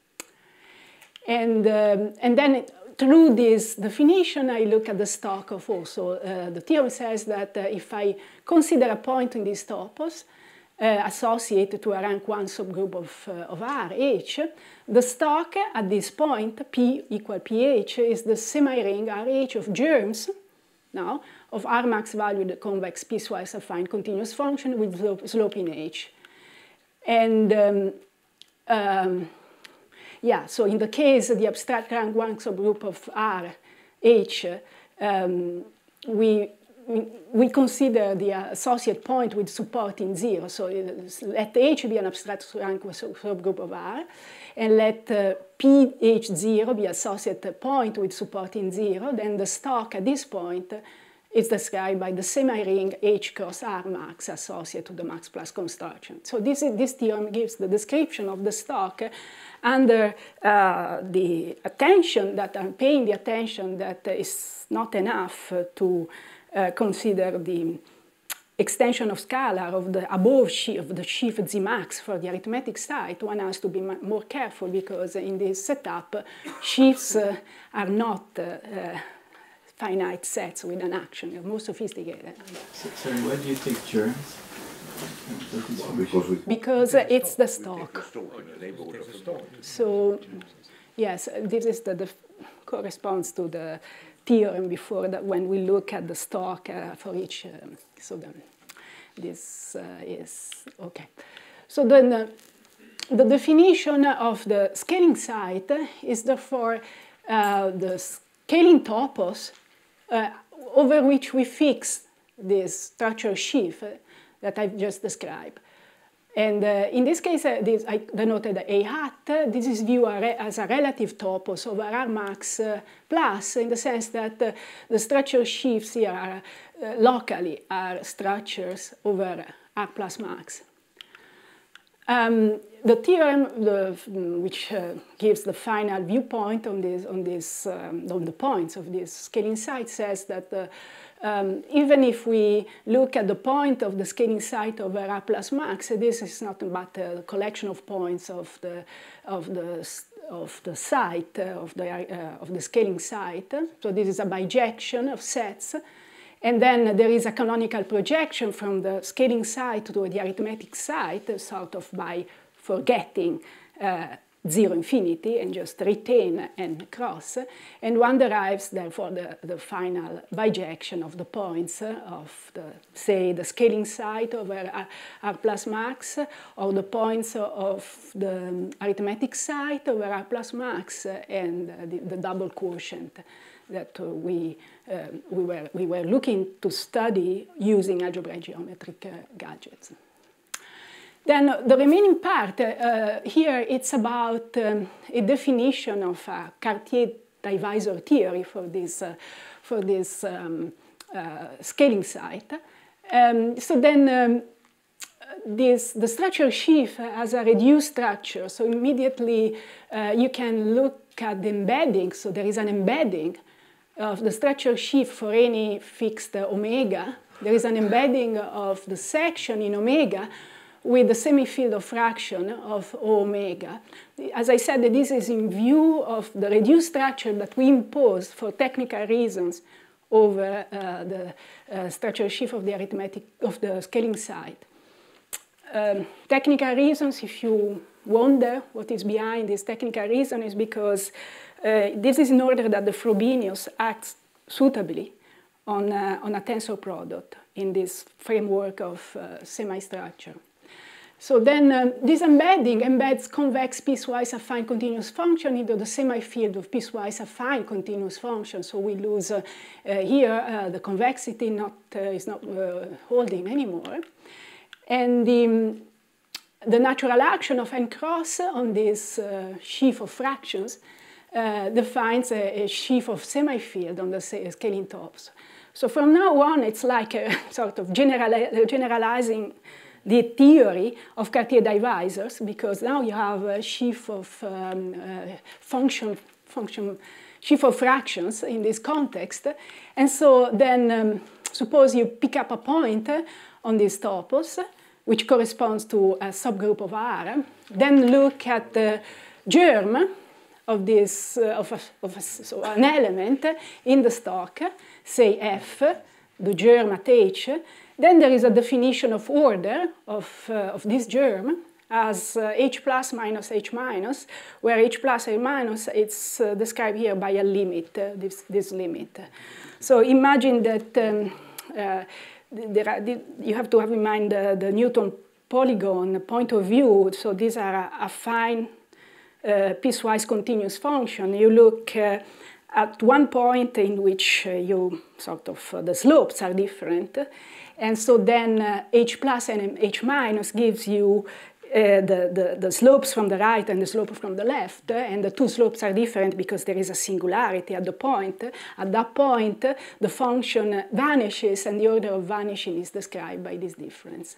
And, um, and then through this definition, I look at the stock of also, uh, the theorem says that uh, if I consider a point in this topos, Uh, associated to a rank one subgroup of, uh, of R, H, the stock at this point, P equal pH, is the semi-ring R H of germs, now, of R max valued convex piecewise affine continuous function with slope, slope in H. And um, um, yeah, so in the case of the abstract rank one subgroup of R, H, um, we We, we consider the associate point with support in zero. So let H be an abstract rank subgroup of R, and let uh, P H zero be associate point with support in zero. Then the stock at this point is described by the semi-ring H cross R max associated to the max plus construction. So this, is, this theorem gives the description of the stock under uh, the attention that I'm paying the attention that is not enough to Uh, consider the extension of scalar of the above sheaf, of the sheaf Z max for the arithmetic side. One has to be more careful because in this setup, sheafs uh, are not uh, uh, finite sets with an action. They're more sophisticated. So, sorry, why do you take germs? Well, because, we because uh, it's the stock. So, yes, this is the, the corresponds to the theorem before that when we look at the stock uh, for each, um, so then this uh, is, okay. So then uh, the definition of the scaling site is therefore uh, the scaling topos uh, over which we fix this structure sheaf uh, that I've just described. And uh, in this case, uh, this, I denoted A hat. Uh, this is viewed as a relative topos over R max uh, plus, in the sense that uh, the structure sheaves here are, uh, locally are structures over R plus max. Um, the theorem, the, which uh, gives the final viewpoint on this, on this, um, on the points of this scaling site, says that uh, um, even if we look at the point of the scaling site over R plus max, this is not but a collection of points of the of the of the site uh, of the uh, of the scaling site. So this is a bijection of sets. And then there is a canonical projection from the scaling site to the arithmetic site, sort of by forgetting uh, zero infinity and just retain n cross. And one derives, therefore, the, the final bijection of the points of, the, say, the scaling site over R, R plus max, or the points of the arithmetic site over R plus max, and the, the double quotient that uh, we, uh, we, were, we were looking to study using algebraic geometric uh, gadgets. Then the remaining part, uh, here it's about um, a definition of a Cartier divisor theory for this, uh, for this um, uh, scaling site. Um, so then um, this, the structure sheaf has a reduced structure, so immediately uh, you can look at the embedding. So there is an embedding of the structure sheaf for any fixed uh, omega. There is an embedding of the section in omega with the semi-field of fraction of omega. As I said, this is in view of the reduced structure that we imposed for technical reasons over uh, the uh, structure sheaf of the arithmetic of the scaling site. Um, technical reasons, if you wonder what is behind this technical reason, is because uh, this is in order that the Frobenius acts suitably on, uh, on a tensor product in this framework of uh, semi-structure. So then um, this embedding embeds convex piecewise affine continuous function into the semi-field of piecewise affine continuous function. So we lose uh, uh, here uh, the convexity not, uh, is not uh, holding anymore. And the, the natural action of n cross on this uh, sheaf of fractions uh, defines a, a sheaf of semi-field on the scaling tops. So from now on, it's like a sort of generali generalizing the theory of Cartier divisors, because now you have a sheaf of um, uh, function, function, sheaf of fractions in this context. And so then um, suppose you pick up a point on this topos, which corresponds to a subgroup of R, then look at the germ of this, uh, of, a, of a, so an element in the stock, say F, the germ at H. Then there is a definition of order of, uh, of this germ as uh, H plus minus H minus, where H plus H minus it's uh, described here by a limit, uh, this, this limit. So imagine that um, uh, there are, you have to have in mind uh, the Newton polygon point of view. So these are a, a fine uh, piecewise continuous function. You look uh, at one point in which uh, you sort of uh, the slopes are different. And so then uh, H plus and H minus gives you uh, the, the, the slopes from the right and the slope from the left. Uh, and the two slopes are different because there is a singularity at the point. At that point, uh, the function vanishes, and the order of vanishing is described by this difference.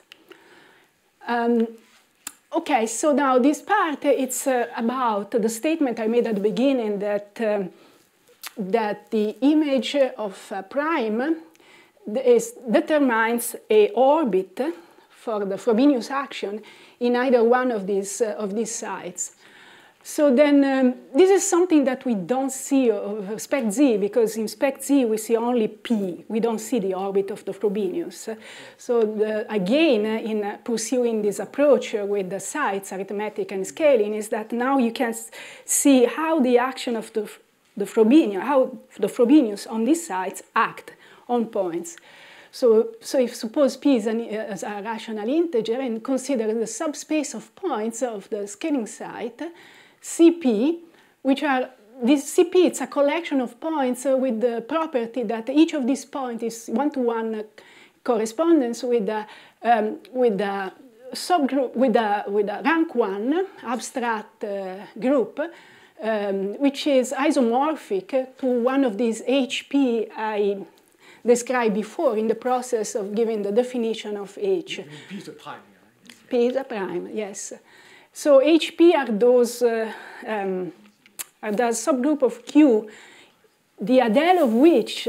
Um, OK, so now this part, it's uh, about the statement I made at the beginning that, um, that the image of uh, prime is, determines a orbit for the Frobenius action in either one of these, uh, of these sites. So then um, this is something that we don't see of spec Z, because in spec Z we see only P. We don't see the orbit of the Frobenius. So the, again, in uh, pursuing this approach with the sites, arithmetic and scaling, is that now you can see how the action of the, the Frobenius, how the Frobenius on these sites act on points. So, so if suppose P is, an, is a rational integer and consider the subspace of points of the scaling site, C P, which are, this C P, it's a collection of points uh, with the property that each of these points is one-to-one -one correspondence with the, um, with the subgroup, with the, with the rank one abstract uh, group, um, which is isomorphic to one of these H P I described before in the process of giving the definition of H. P is a prime. P is a prime, yes. So H P are those, uh, um, are the subgroup of Q, the adele of which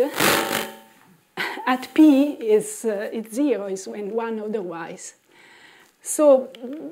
at P is uh, it's zero, is when one otherwise. So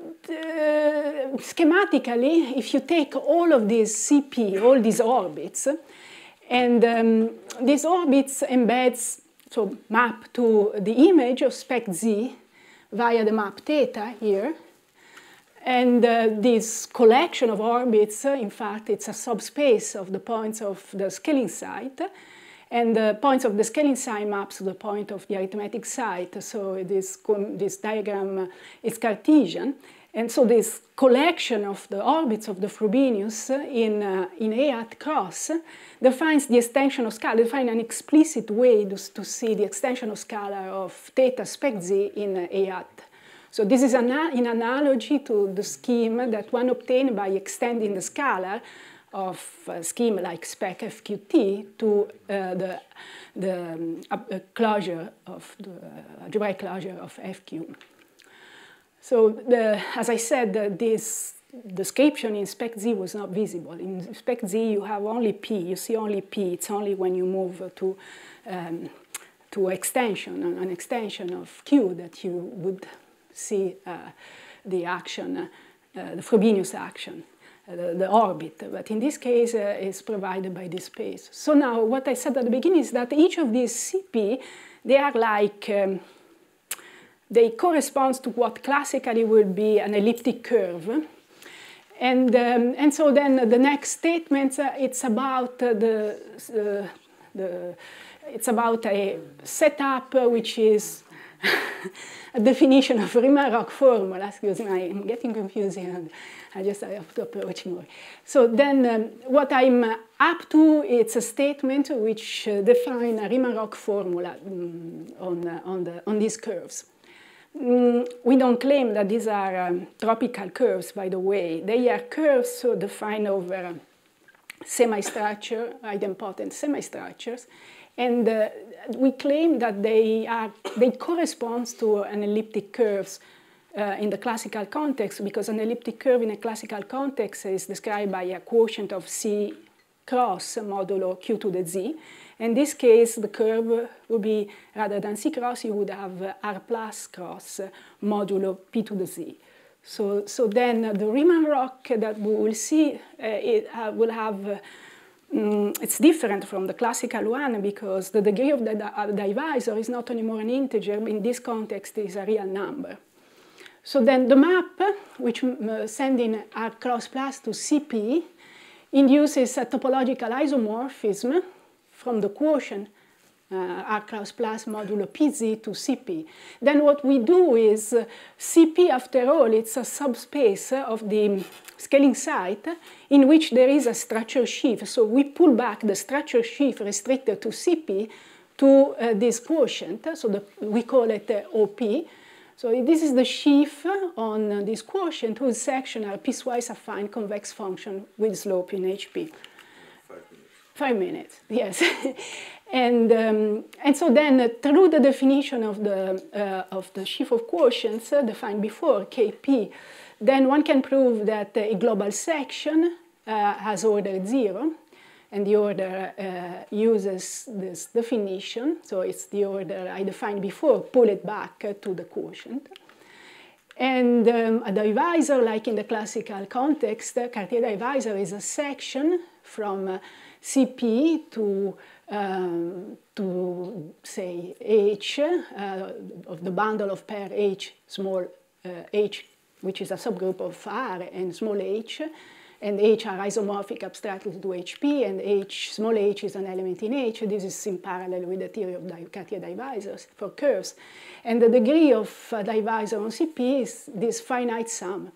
uh, schematically, if you take all of these C P, all these orbits, and um, these orbits embeds, so map to the image of spec Z via the map theta here. And uh, this collection of orbits, uh, in fact, it's a subspace of the points of the scaling site. And the points of the scaling site maps to the point of the arithmetic site. So this, this diagram uh, is Cartesian. And so this collection of the orbits of the Frobenius in, uh, in A hat cross defines the extension of scalar, defines an explicit way to, to see the extension of scalar of theta spec Z in uh, A hat. So this is an, in analogy to the scheme that one obtained by extending the scalar of a scheme like spec F Q T to uh, the, the um, uh, closure of the uh, algebraic closure of F Q. So the, as I said, uh, this description in spec Z was not visible. In spec Z you have only P, you see only P. It's only when you move to, um, to extension, an extension of Q that you would see uh, the action, uh, the Frobenius action. The, the orbit, but in this case uh, is provided by this space. So now what I said at the beginning is that each of these C P, they are like, um, they correspond to what classically would be an elliptic curve. And, um, and so then the next statement, uh, it's about uh, the, uh, the, it's about a setup uh, which is a definition of Riemann-Roch formula. Excuse me, I'm getting confused here. I just I have to approach more. So then um, what I'm uh, up to, it's a statement which uh, defines a Riemann-Roch formula um, on, uh, on, the, on these curves. Mm, we don't claim that these are um, tropical curves, by the way. They are curves so defined over uh, semi-structure, idempotent semi-structures. And uh, we claim that they, are, they correspond to an elliptic curves uh, in the classical context, because an elliptic curve in a classical context is described by a quotient of C cross modulo Q to the Z. In this case, the curve would be, rather than C cross, you would have uh, R plus cross modulo P to the Z. So, so then uh, the Riemann-Roch that we will see, uh, it uh, will have uh, Mm, it's different from the classical one because the degree of the di divisor is not anymore an integer. In this context, it is a real number. So then the map, which uh, sending R cross plus to C P, induces a topological isomorphism from the quotient uh, R cross plus modulo P Z to C P. Then what we do is uh, C P, after all, it's a subspace of the scaling site in which there is a structure sheaf. So we pull back the structure sheaf restricted to C P to uh, this quotient. So the, we call it uh, O P. So this is the sheaf on uh, this quotient whose sections are piecewise affine convex function with slope in H P. Five minutes, yes. and, um, and so then uh, through the definition of the, uh, of the sheaf of quotients uh, defined before, K P, then one can prove that uh, a global section uh, has order zero, and the order uh, uses this definition. So it's the order I defined before, pull it back uh, to the quotient. And um, a divisor, like in the classical context, uh, Cartier divisor is a section from uh, C P to, um, to say, H, uh, of the bundle of pair H, small uh, h, which is a subgroup of R and small h, and H are isomorphic abstractly to H P, and H, small h is an element in H. This is in parallel with the theory of di Cartier divisors for curves. And the degree of uh, divisor on C P is this finite sum.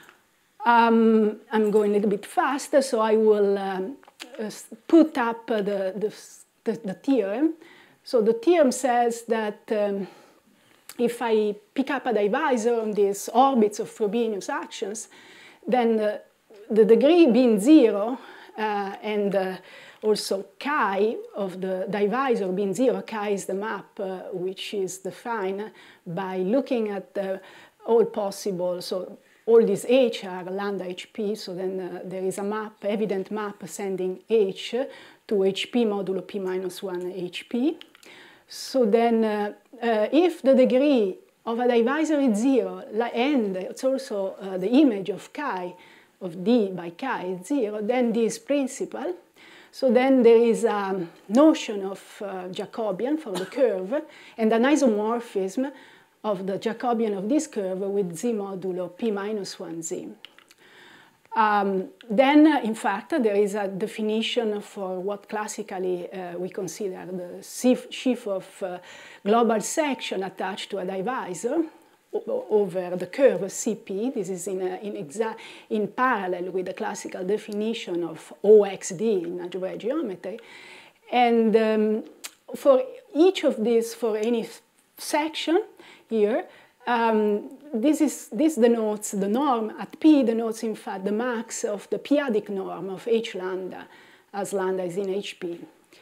Um, I'm going a little bit faster, so I will um, uh, put up uh, the, the, the, the theorem. So the theorem says that um, if I pick up a divisor on these orbits of Frobenius actions, then uh, the degree being zero uh, and uh, also chi of the divisor being zero, chi is the map uh, which is defined by looking at uh, all possible, so all these H are lambda H P, so then uh, there is a map, evident map sending H to H P modulo P minus one H P. So then uh, uh, if the degree of a divisor is zero, and it's also uh, the image of chi, of D by chi is zero, then D is principal. So then there is a notion of uh, Jacobian for the curve and an isomorphism of the Jacobian of this curve with Z modulo P minus one Z. Um, then, uh, in fact, there is a definition for what classically uh, we consider the sheaf of uh, global section attached to a divisor over the curve C P. This is in, a, in, exa in parallel with the classical definition of O X D in algebraic geometry. And um, for each of these, for any section here, um, this, is, this denotes the norm at P, denotes in fact the max of the p-adic norm of H lambda, as lambda is in H P.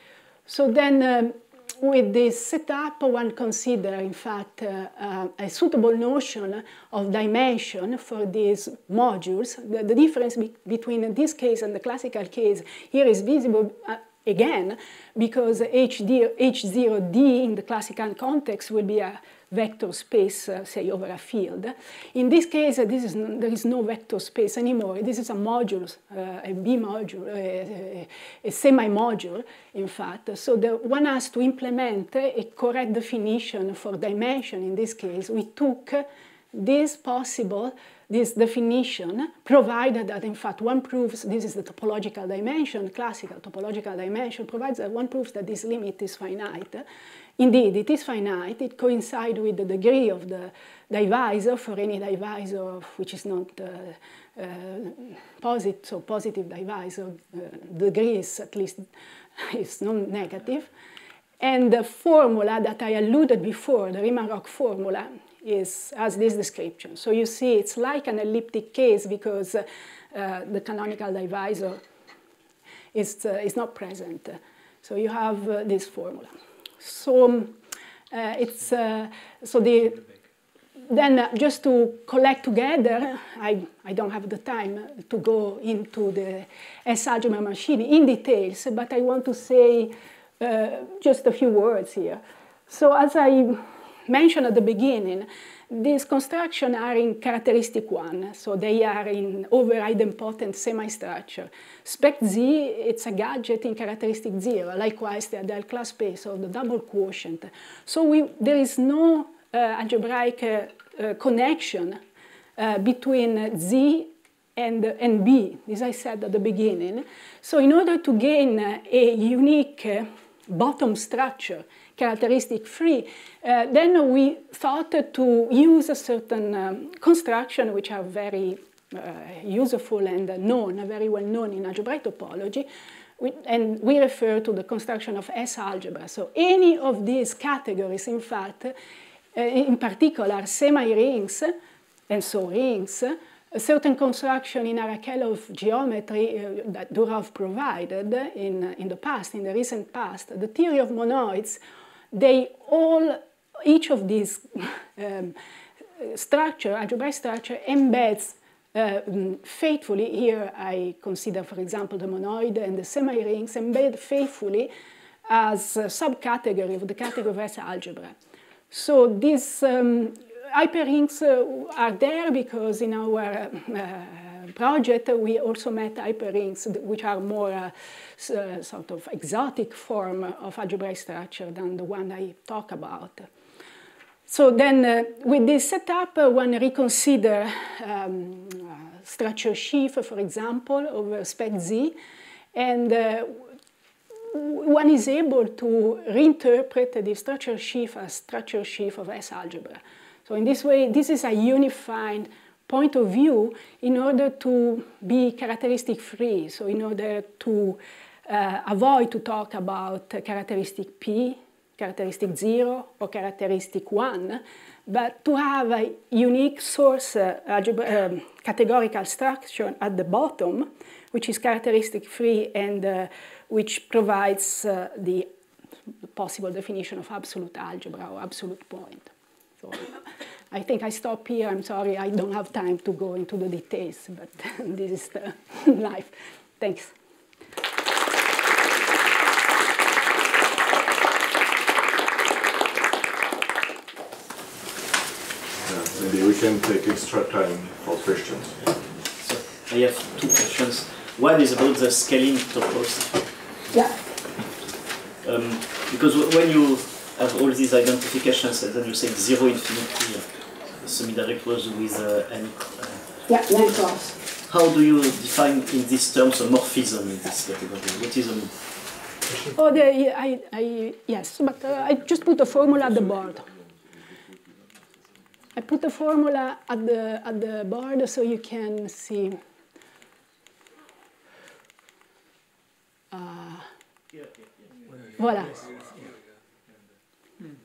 So then, um, with this setup, one consider, in fact, uh, uh, a suitable notion of dimension for these modules. The, the difference be between this case and the classical case here is visible uh, again, because H zero D in the classical context will be a vector space, uh, say, over a field. In this case, uh, this is no, there is no vector space anymore. This is a module, uh, a B module, a, a, a semi-module, in fact. So the, one has to implement a correct definition for dimension. In this case, we took this possible, this definition, provided that, in fact, one proves this is the topological dimension, classical topological dimension, provides that one proves that this limit is finite. Indeed, it is finite. It coincides with the degree of the divisor for any divisor which is not uh, uh, positive, so positive divisor. Uh, degree is at least is non-negative. And the formula that I alluded before, the Riemann-Roch formula, is has this description. So you see, it's like an elliptic case because uh, uh, the canonical divisor is, uh, is not present. So you have uh, this formula. So um, uh, it's uh, so the then uh, just to collect together, I I don't have the time to go into the S algebra machine in details, but I want to say uh, just a few words here. So as I mentioned at the beginning, these constructions are in characteristic one, so they are in over-idempotent semi-structure. Spec Z, it's a gadget in characteristic zero, likewise the adele class space or the double quotient. So we, there is no uh, algebraic uh, uh, connection uh, between Z and, and B, as I said at the beginning. So in order to gain uh, a unique uh, bottom structure, characteristic free, uh, then we thought to use a certain um, construction which are very uh, useful and known, very well known in algebraic topology, we, and we refer to the construction of S algebra. So any of these categories, in fact, uh, in particular semi-rings, and so rings, a certain construction in Arakelov geometry uh, that Durov provided in, uh, in the past, in the recent past, the theory of monoids, they all, each of these um, structure, algebraic structure, embeds uh, faithfully, here I consider, for example, the monoid and the semi-rings, embed faithfully as a subcategory of the category of S algebra. So these um, hyperrings uh, are there because in our uh, project we also met hyperrings which are more uh, uh, sort of exotic form of algebraic structure than the one I talk about. So then uh, with this setup uh, one reconsider um, uh, structure sheaf, for example, over spec Z, and uh, one is able to reinterpret the structure sheaf as structure sheaf of S algebra. So in this way, this is a unified point of view in order to be characteristic free. So in order to uh, avoid to talk about characteristic P, characteristic zero, or characteristic one, but to have a unique source uh, algebra, um, categorical structure at the bottom, which is characteristic free and uh, which provides uh, the possible definition of absolute algebra or absolute point. So I think I stop here. I'm sorry, I don't have time to go into the details, but this is the life. Thanks. Uh, maybe we can take extra time for questions. So I have two questions. One is about the scaling topos. Yeah. Um, because when you have all these identifications and then you say zero infinity, uh, semi-direct was with uh, n. Uh, yeah, n cross. How do you define in these terms a morphism in this category? What is a Oh, the, I, I, yes, but uh, I just put a formula at the board. I put the formula at the, at the board so you can see. Uh, voilà.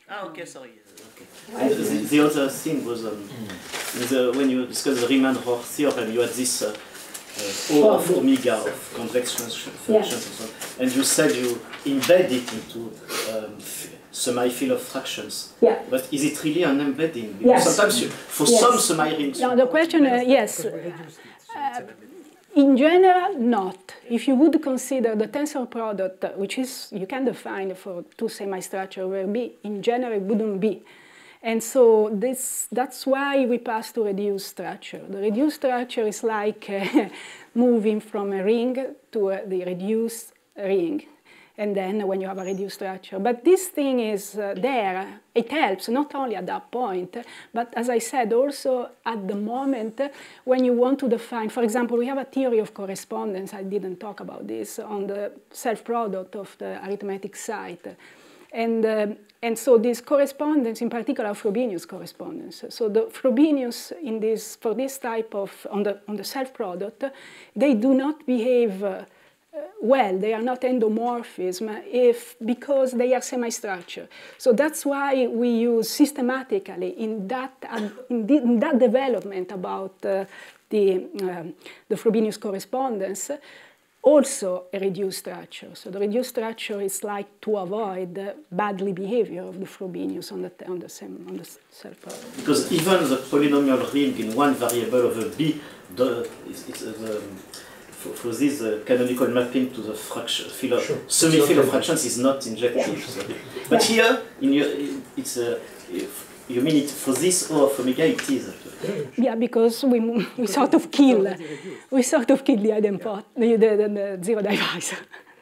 Ah, okay, sorry. Okay. The, the other thing was um, the, when you discussed the Riemann-Roch theorem, you had this uh, uh, O of omega of convex functions Yes. and so on, and you said you embed it into um, semi-field of fractions. Yeah. But is it really an embedding? Because Yes. sometimes you, for Yes. some semi-rings. Now the question, uh, yes. Uh, in general, not. If you would consider the tensor product, uh, which is you can define for two semi-structure where B, in general, it wouldn't be. And so this, that's why we pass to reduced structure. The reduced structure is like uh, moving from a ring to a, the reduced ring. And then when you have a reduced structure. But this thing is uh, there, it helps not only at that point, but as I said, also at the moment when you want to define, for example, we have a theory of correspondence, I didn't talk about this, on the self-product of the arithmetic site. And, uh, and so this correspondence, in particular Frobenius correspondence. So the Frobenius in this, for this type of, on the, on the self-product, they do not behave uh, well, they are not endomorphism if, because they are semi-structure. So that's why we use systematically in that, in, the, in that development about uh, the, um, the Frobenius correspondence, also a reduced structure. So the reduced structure is like to avoid the badly behavior of the Frobenius on the, on the, same, on the self-product. Because even the polynomial ring in one variable of a B, the, it's, it's, uh, the, For, for this uh, canonical mapping to the fraction, field of, sure. semi-field of fractions is not injective. Yeah. So. But yeah. Here, in your, it's uh, you mean it for this O of omega, it is. Yeah, because we, we sort of kill, we sort of kill the idempot, the, the, the, the zero divisor.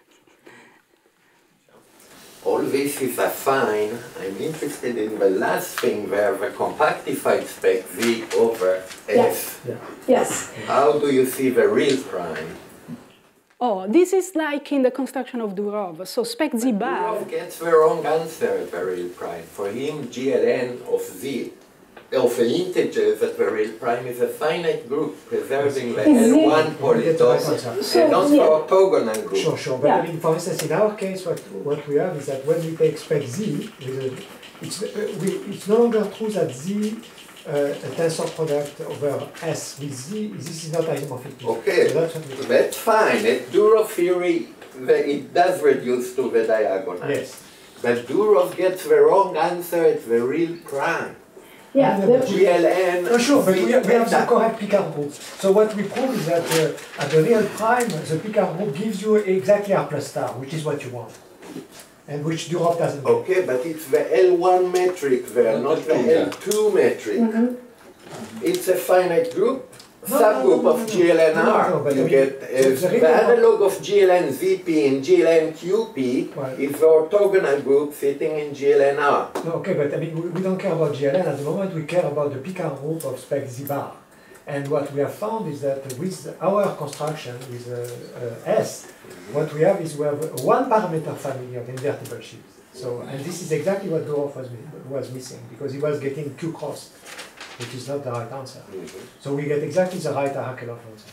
All this is a fine. I'm interested in the last thing where the compactified spec V over S. Yeah. Yes. How do you see the real prime? Oh, this is like in the construction of Durov. So spec Z bar. Durov gets the wrong answer at the real prime. For him, G L N of Z, of the integers at the real prime is a finite group preserving the Is L it- one polytope So, and not the yeah. orthogonal group. Sure, sure. But Yeah. I mean, for instance, in our case, what, what we have is that when we take spec Z, with a, it's, uh, we, it's no longer true that Z, uh, a tensor product over S with Z, this is not isomorphic. Okay, So that's what we that's fine. At Durov theory, the, it does reduce to the diagonal. Yes. But Durov gets the wrong answer at the real prime. Yeah. Yeah, the- G L N. Oh, sure, but we have, we have the beta. correct Picard group. So what we prove is that uh, at the real prime, the Picard group gives you exactly R plus star, which is what you want, and which Durov doesn't get. Okay, but it's the L one metric there, not the L two metric. Mhm. It's a finite group, No, subgroup no, no, no, of no. G L N R. No, no, no, but I You mean, get uh, so the the real- analog of G L N Z P in G L N Q P Right. is the orthogonal group sitting in G L N R. No, okay, but I mean, we, we don't care about G L N at the moment, we care about the Picard group of spec Z bar. And what we have found is that with our construction, with uh, uh, S, what we have is we have a one parameter family of invertible sheaves. So, and this is exactly what Durov was, was missing, because he was getting Q crossed, which is not the right answer. Mm-hmm. So we get exactly the right Arakelov answer.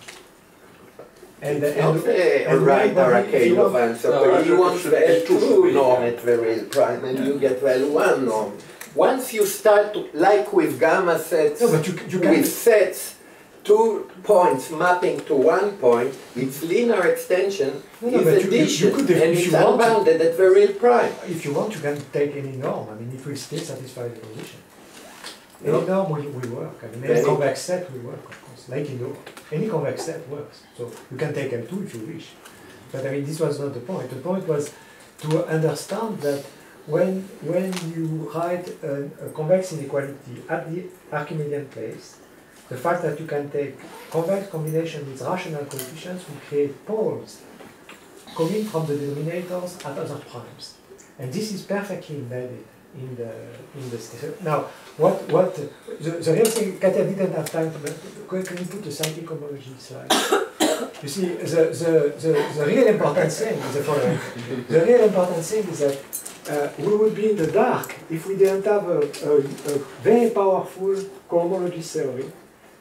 And, It's and, not a and right when- when- if you Arakelov want- answer, No, but you Arakelov want should the be L two two should norm be, at the real prime, and you get the L one norm. Once you start, to, like with gamma sets, No, but you, you can. with sets, two points mapping to one point, its linear extension No, no, is but you- you- addition, you could, if and you it's want to- unbounded at the real prime. If you want, you can take any norm. I mean, it will still satisfy the condition. No. Any norm will, will work. I mean, Any- any convex set will work, of course. Like in Euro. Any convex set works. So you can take L two if you wish. But I mean, this was not the point. The point was to understand that when, when you write a, a convex inequality at the Archimedean place, the fact that you can take convex combination with rational coefficients will create poles coming from the denominators at other primes. And this is perfectly embedded in the in the stereo. Now, what what the, the real thing, Katia didn't have time to. Can you put the cyclic homology slide? You see, the, the, the, the real important thing is the following. The real important thing is that uh, we would be in the dark if we didn't have a, a, a very powerful cohomology theory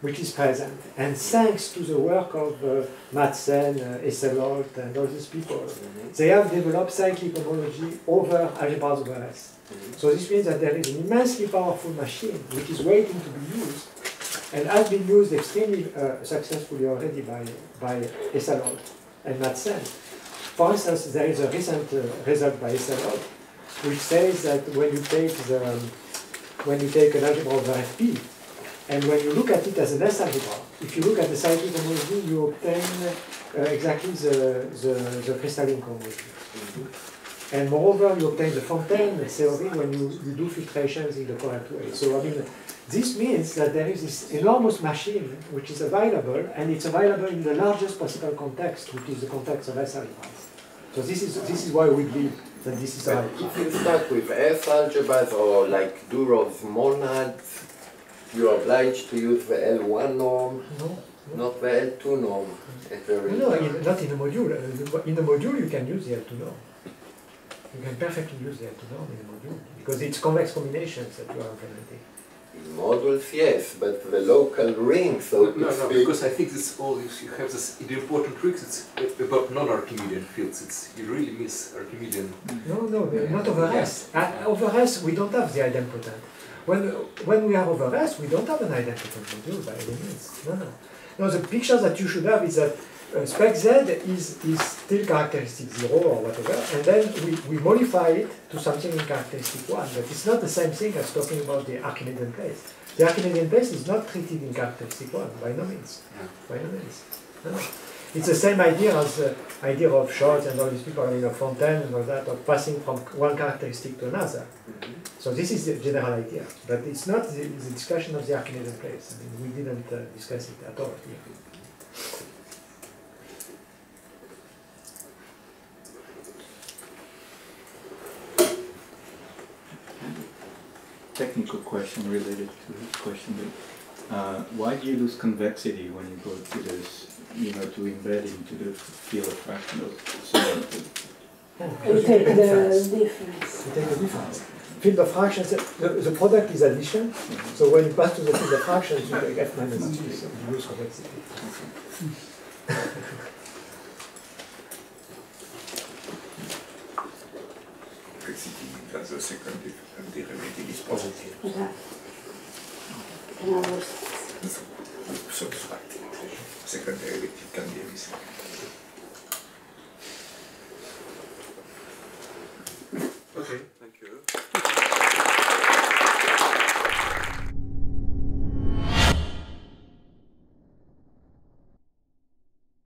which is present. And thanks to the work of uh, Madsen, uh, Esselolt, and all these people, mm-hmm. they have developed cyclic homology over algebras over S. Mm-hmm. So this means that there is an immensely powerful machine which is waiting to be used and has been used extremely uh, successfully already by, by Esselolt and Madsen. For instance, there is a recent uh, result by Esselolt which says that when you take the um, when you take an algebra over F P, and when you look at it as an S algebra, if you look at the cyclic homology, you obtain uh, exactly the, the, the crystalline homology. Mm-hmm. And moreover, you obtain the Fontaine theory when you, you do filtrations in the correct way. So, I mean, this means that there is this enormous machine which is available, and it's available in the largest possible context, which is the context of S algebras. So this is, this is why we believe that this is right. If you start with S algebras or like Durov's monads, you're obliged to use the L one norm, no, no. not the L two norm. Very no, in, not in the module. In the module you can use the L two norm. You can perfectly use the L two norm in the module, because it's convex combinations that you are implementing. In modules, yes, but the local ring, so to no, no, speak. because I think this all, if you have this, the important tricks, it's about non-Archimedean fields. It's, you really miss Archimedean. No, no, not over S. Uh, over S, we don't have the idempotent. When, when we are over S, we don't have an idempotent module by any means. No, no. No, the picture that you should have is that uh, spec Z is, is still characteristic zero or whatever, and then we, we modify it to something in characteristic one. But it's not the same thing as talking about the Archimedean place. The Archimedean place is not treated in characteristic one, by no means. By no means. No. It's the same idea as the idea of Scholz and all these people, you know, Fontaine and all that, of passing from one characteristic to another. Mm-hmm. So this is the general idea, but it's not the, the discussion of the Archimedean place. I mean, we didn't uh, discuss it at all here. Technical question related to this question. Uh, why do you lose convexity when you go to this, you know, to embed into the field of fractional symmetry? Oh, you take the difference. You take the difference. Field of fractions, the, the product is addition, mm-hmm. So when you pass to the field of fractions, you take F minus G, so you lose convexity. Complexity means that the second derivative is positive. Yeah. And I was subtracting. Second derivative can be missing. Okay, thank you.